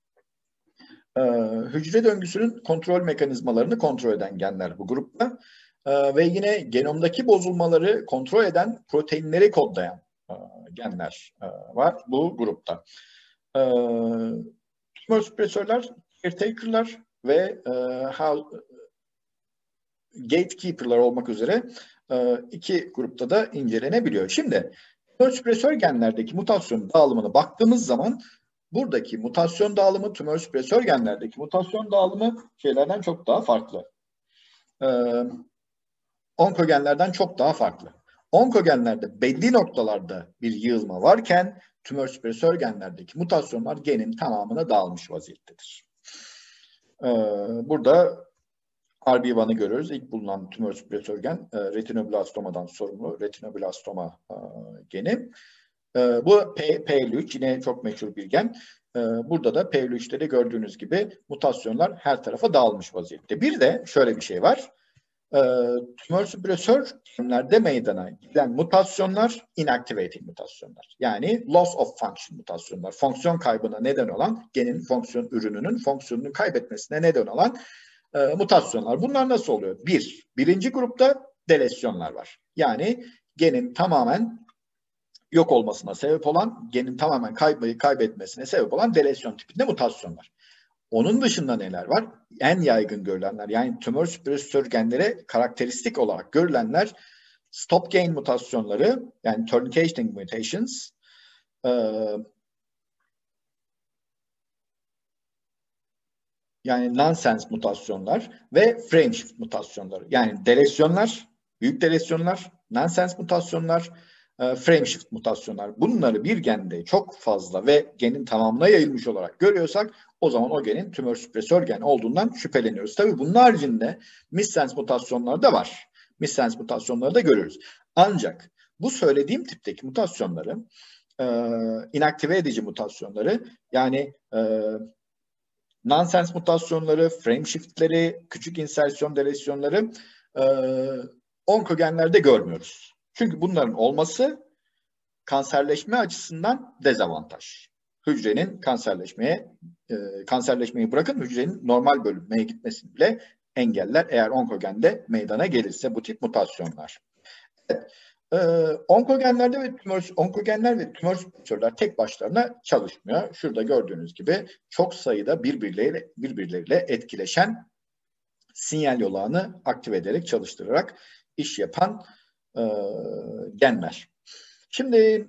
e, hücre döngüsünün kontrol mekanizmalarını kontrol eden genler bu grupta. E, ve yine genomdaki bozulmaları kontrol eden proteinleri kodlayan e, genler e, var bu grupta. E, tümör süpresörler, caretaker'lar ve e, how, gatekeeper'lar olmak üzere e, iki grupta da incelenebiliyor. Şimdi tümör süpresör genlerdeki mutasyon dağılımına baktığımız zaman buradaki mutasyon dağılımı, tümör süpresör genlerdeki mutasyon dağılımı şeylerden çok daha farklı. E, onkogenlerden çok daha farklı. Onkogenlerde belli noktalarda bir yığılma varken tümör süpresör genlerdeki mutasyonlar genin tamamına dağılmış vaziyettedir. E, burada R B bir'i görüyoruz. İlk bulunan tümör süpresör gen e, retinoblastomadan sorumlu retinoblastoma e, geni. E, bu P elli üç yine çok meşhur bir gen. E, burada da P elli üçte de gördüğünüz gibi mutasyonlar her tarafa dağılmış vaziyette. Bir de şöyle bir şey var. E, tümör süpresör genlerde meydana gelen mutasyonlar inactivating mutasyonlar. Yani loss of function mutasyonlar. Fonksiyon kaybına neden olan, genin fonksiyon ürününün fonksiyonunu kaybetmesine neden olan e, mutasyonlar. Bunlar nasıl oluyor? Bir, birinci grupta delesyonlar var. Yani genin tamamen yok olmasına sebep olan, genin tamamen kaybayı kaybetmesine sebep olan delasyon tipinde mutasyonlar. Onun dışında neler var? En yaygın görülenler, yani tümör süpresör genlere karakteristik olarak görülenler stop gain mutasyonları, yani truncating mutations, e, yani nonsense mutasyonlar ve frame shift mutasyonları. Yani delesyonlar, büyük delesyonlar, nonsense mutasyonlar, e, frame shift mutasyonlar. Bunları bir gende çok fazla ve genin tamamına yayılmış olarak görüyorsak o zaman o genin tümör süpresör gen olduğundan şüpheleniyoruz. Tabii bunun haricinde missense mutasyonları da var. Missense mutasyonları da görüyoruz. Ancak bu söylediğim tipteki mutasyonları, e, inaktive edici mutasyonları, yani e, nonsense mutasyonları, frame shiftleri, küçük insersyon delesyonları e, onkogenlerde görmüyoruz. Çünkü bunların olması kanserleşme açısından dezavantaj. Hücrenin kanserleşmeye, e, kanserleşmeyi bırakın, hücrenin normal bölünmeye gitmesini bile engeller eğer onkogende meydana gelirse bu tip mutasyonlar. Evet. Ee, onkogenlerde ve tümör, onkogenler ve tümör süpresörler tek başlarına çalışmıyor. Şurada gördüğünüz gibi çok sayıda birbirleriyle, birbirleriyle etkileşen sinyal yolağını aktive ederek, çalıştırarak iş yapan e, genler. Şimdi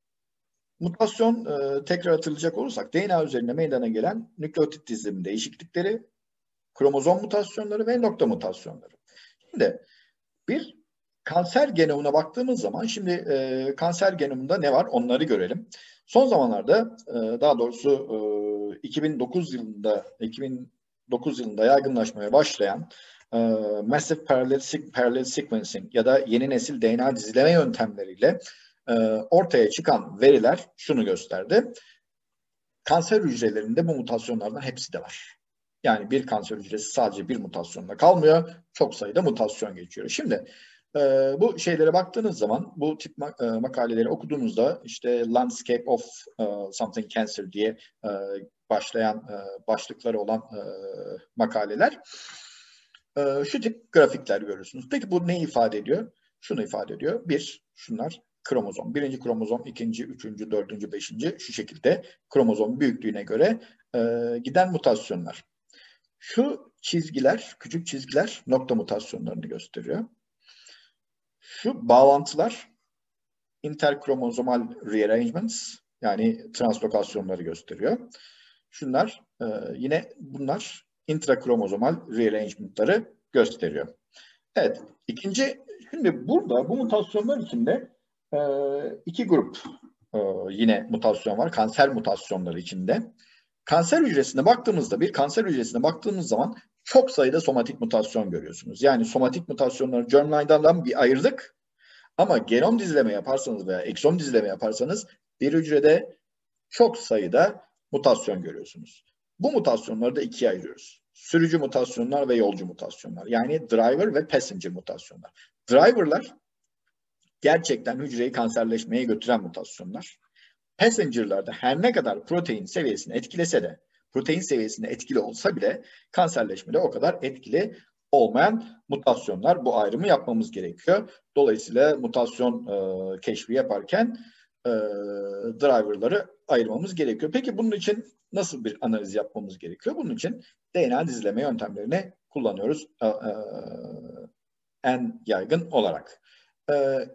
mutasyon, e, tekrar hatırlayacak olursak, D N A üzerinde meydana gelen nükleotit dizilimi değişiklikleri, kromozom mutasyonları ve nokta mutasyonları. Şimdi bir kanser genomuna baktığımız zaman, şimdi e, kanser genomunda ne var onları görelim. Son zamanlarda, e, daha doğrusu e, iki bin dokuz yılında iki bin dokuz yılında yaygınlaşmaya başlayan e, Massive Parallel, Parallel Sequencing ya da yeni nesil D N A dizileme yöntemleriyle e, ortaya çıkan veriler şunu gösterdi. Kanser hücrelerinde bu mutasyonlardan hepsi de var. Yani bir kanser hücresi sadece bir mutasyonla kalmıyor, çok sayıda mutasyon geçiyor. Şimdi e, bu şeylere baktığınız zaman, bu tip e, makaleleri okuduğunuzda, işte Landscape of e, Something Cancer diye e, başlayan e, başlıkları olan e, makaleler, e, şu tip grafikler görürsünüz. Peki bu ne ifade ediyor? Şunu ifade ediyor. Bir, şunlar kromozom. Birinci kromozom, ikinci, üçüncü, dördüncü, beşinci, şu şekilde kromozom büyüklüğüne göre e, giden mutasyonlar. Şu çizgiler, küçük çizgiler nokta mutasyonlarını gösteriyor. Şu bağlantılar interkromozomal rearrangements, yani translokasyonları gösteriyor. Şunlar e, yine bunlar intrakromozomal rearrangement'ları gösteriyor. Evet, ikinci, şimdi burada bu mutasyonlar içinde e, iki grup e, yine mutasyon var, kanser mutasyonları içinde. Kanser hücresine baktığımızda, bir kanser hücresine baktığımız zaman çok sayıda somatik mutasyon görüyorsunuz. Yani somatik mutasyonları germline'dan bir ayırdık. Ama genom dizileme yaparsanız veya eksom dizileme yaparsanız bir hücrede çok sayıda mutasyon görüyorsunuz. Bu mutasyonları da ikiye ayırıyoruz. Sürücü mutasyonlar ve yolcu mutasyonlar. Yani driver ve passenger mutasyonlar. Driver'lar gerçekten hücreyi kanserleşmeye götüren mutasyonlar. Passenger'larda her ne kadar protein seviyesini etkilese de, protein seviyesinde etkili olsa bile kanserleşmede o kadar etkili olmayan mutasyonlar. Bu ayrımı yapmamız gerekiyor. Dolayısıyla mutasyon e, keşfi yaparken e, driver'ları ayırmamız gerekiyor. Peki bunun için nasıl bir analiz yapmamız gerekiyor? Bunun için D N A dizileme yöntemlerini kullanıyoruz e, e, en yaygın olarak. E,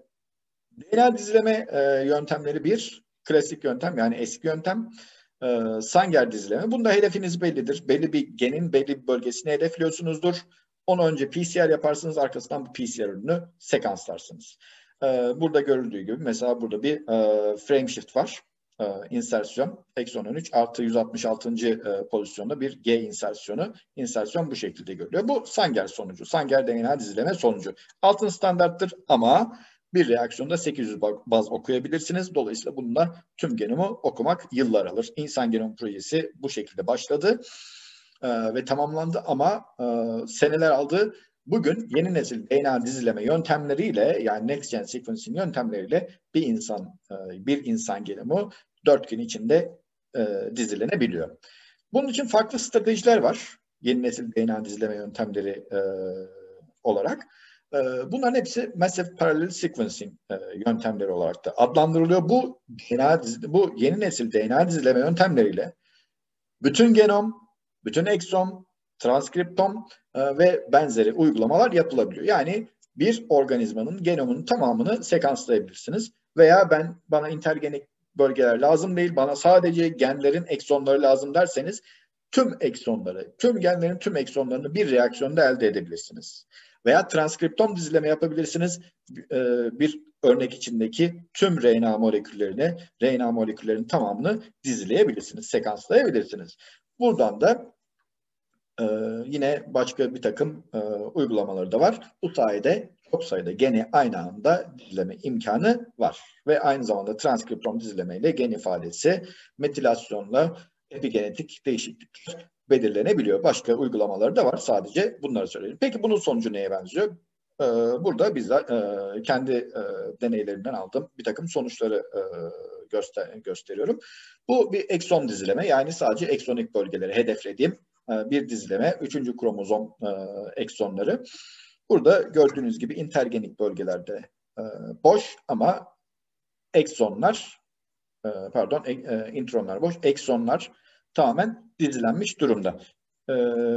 D N A dizileme e, yöntemleri bir, klasik yöntem, yani eski yöntem, e, Sanger dizileme. Bunda hedefiniz bellidir. Belli bir genin belli bir bölgesini hedefliyorsunuzdur. Onu önce P C R yaparsınız, arkasından bu P C R ürünü sekanslarsınız. E, burada görüldüğü gibi mesela burada bir e, frame shift var. E, insersyon, ekson on üç artı yüz altmış altıncı E, pozisyonda bir G insersyonu. İnsersyon bu şekilde görülüyor. Bu Sanger sonucu. Sanger D N A dizileme sonucu. Altın standarttır ama bir reaksiyonda sekiz yüz baz okuyabilirsiniz. Dolayısıyla bununla tüm genomu okumak yıllar alır. İnsan Genom Projesi bu şekilde başladı ee, ve tamamlandı ama e, seneler aldı. Bugün yeni nesil D N A dizileme yöntemleriyle, yani next gen sequencing yöntemleriyle bir insan e, bir insan genomu dört gün içinde e, dizilenebiliyor. Bunun için farklı stratejiler var. Yeni nesil D N A dizileme yöntemleri e, olarak. Bunların hepsi Massive Parallel Sequencing yöntemleri olarak da adlandırılıyor. Bu D N A, bu yeni nesil D N A dizileme yöntemleriyle bütün genom, bütün eksom, transkriptom ve benzeri uygulamalar yapılabiliyor. Yani bir organizmanın genomunun tamamını sekanslayabilirsiniz. Veya ben bana intergenik bölgeler lazım değil, bana sadece genlerin eksonları lazım derseniz tüm eksonları, tüm genlerin tüm eksonlarını bir reaksiyonda elde edebilirsiniz. Veya transkriptom dizileme yapabilirsiniz. Bir örnek içindeki tüm R N A moleküllerini, R N A moleküllerinin tamamını dizileyebilirsiniz, sekanslayabilirsiniz. Buradan da e, yine başka bir takım e, uygulamaları da var. Bu sayede çok sayıda geni aynı anda dizileme imkanı var. Ve aynı zamanda transkriptom dizilemeyle gen ifadesi, metilasyonla epigenetik değişiklikler belirlenebiliyor. Başka uygulamaları da var. Sadece bunları söyleyelim. Peki bunun sonucu neye benziyor? Ee, burada bizler e, kendi e, deneylerimden aldığım bir takım sonuçları e, göster gösteriyorum. Bu bir ekson dizileme, yani sadece eksonik bölgeleri hedeflediğim e, bir dizileme. Üçüncü kromozom e, eksonları. Burada gördüğünüz gibi intergenik bölgelerde e, boş ama eksonlar, e, pardon e, intronlar boş, eksonlar tamamen dizilenmiş durumda. E,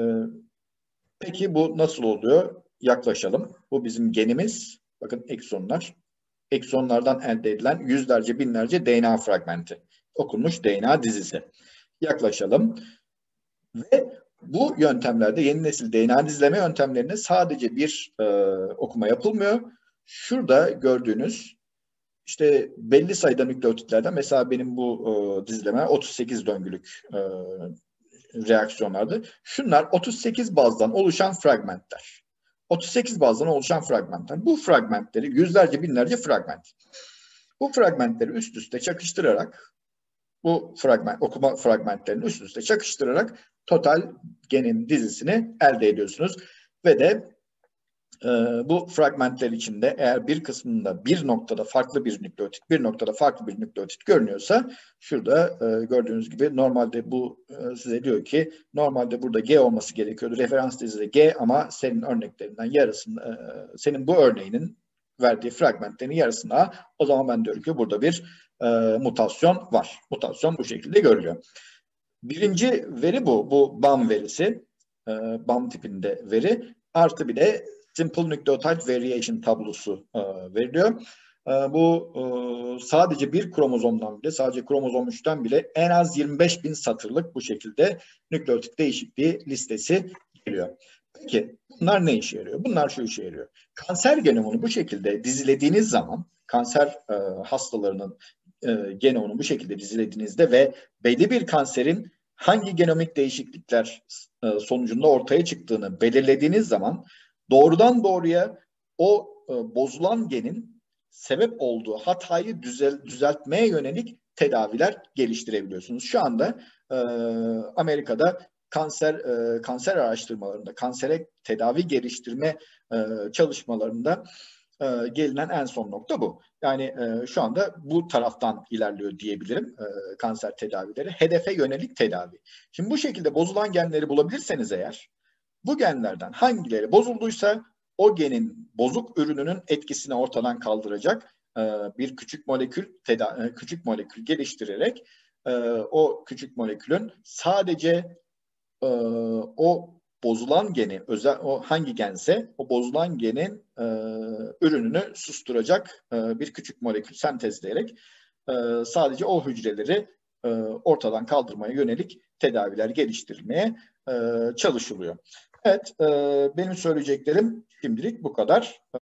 peki bu nasıl oluyor? Yaklaşalım. Bu bizim genimiz. Bakın eksonlar. Eksonlardan elde edilen yüzlerce, binlerce D N A fragmenti. Okunmuş D N A dizisi. Yaklaşalım. Ve bu yöntemlerde, yeni nesil D N A dizileme yöntemlerinde sadece bir e, okuma yapılmıyor. Şurada gördüğünüz işte belli sayıda nükleotitlerden, mesela benim bu e, dizileme otuz sekiz döngülük e, reaksiyonlardı. Şunlar otuz sekiz bazdan oluşan fragmentler. otuz sekiz bazdan oluşan fragmentler. Bu fragmentleri yüzlerce, binlerce fragment. Bu fragmentleri üst üste çakıştırarak, bu fragment, okuma fragmentlerini üst üste çakıştırarak total genin dizisini elde ediyorsunuz. Ve de e, bu fragmentler içinde eğer bir kısmında bir noktada farklı bir nükleotit, bir noktada farklı bir nükleotit görünüyorsa, şurada e, gördüğünüz gibi normalde bu e, size diyor ki normalde burada G olması gerekiyordu. Referans dizide G, ama senin örneklerinden yarısını, e, senin bu örneğinin verdiği fragmentlerin yarısına, o zaman ben diyorum ki burada bir e, mutasyon var. Mutasyon bu şekilde görülüyor. Birinci veri bu. Bu B A M verisi. E, B A M tipinde veri. Artı bir de Simple Nucleotide Variation tablosu e, veriliyor. E, bu e, sadece bir kromozomdan bile, sadece kromozom üçten bile en az yirmi beş bin satırlık bu şekilde nükleotit değişikliği listesi geliyor. Peki bunlar ne işe yarıyor? Bunlar şu işe yarıyor. Kanser genomunu bu şekilde dizilediğiniz zaman, kanser e, hastalarının e, genomunu bu şekilde dizilediğinizde ve belli bir kanserin hangi genomik değişiklikler e, sonucunda ortaya çıktığını belirlediğiniz zaman, doğrudan doğruya o e, bozulan genin sebep olduğu hatayı düzel, düzeltmeye yönelik tedaviler geliştirebiliyorsunuz. Şu anda e, Amerika'da kanser e, kanser araştırmalarında, kansere tedavi geliştirme e, çalışmalarında e, gelinen en son nokta bu. Yani e, şu anda bu taraftan ilerliyor diyebilirim e, kanser tedavileri. Hedefe yönelik tedavi. Şimdi bu şekilde bozulan genleri bulabilirseniz eğer, bu genlerden hangileri bozulduysa o genin bozuk ürününün etkisini ortadan kaldıracak e, bir küçük molekül teda- küçük molekül geliştirerek e, o küçük molekülün sadece e, o bozulan geni, özel o hangi gense o bozulan genin e, ürününü susturacak e, bir küçük molekül sentezleyerek e, sadece o hücreleri e, ortadan kaldırmaya yönelik tedaviler geliştirilmeye e, çalışılıyor. Evet, e, benim söyleyeceklerim şimdilik bu kadar.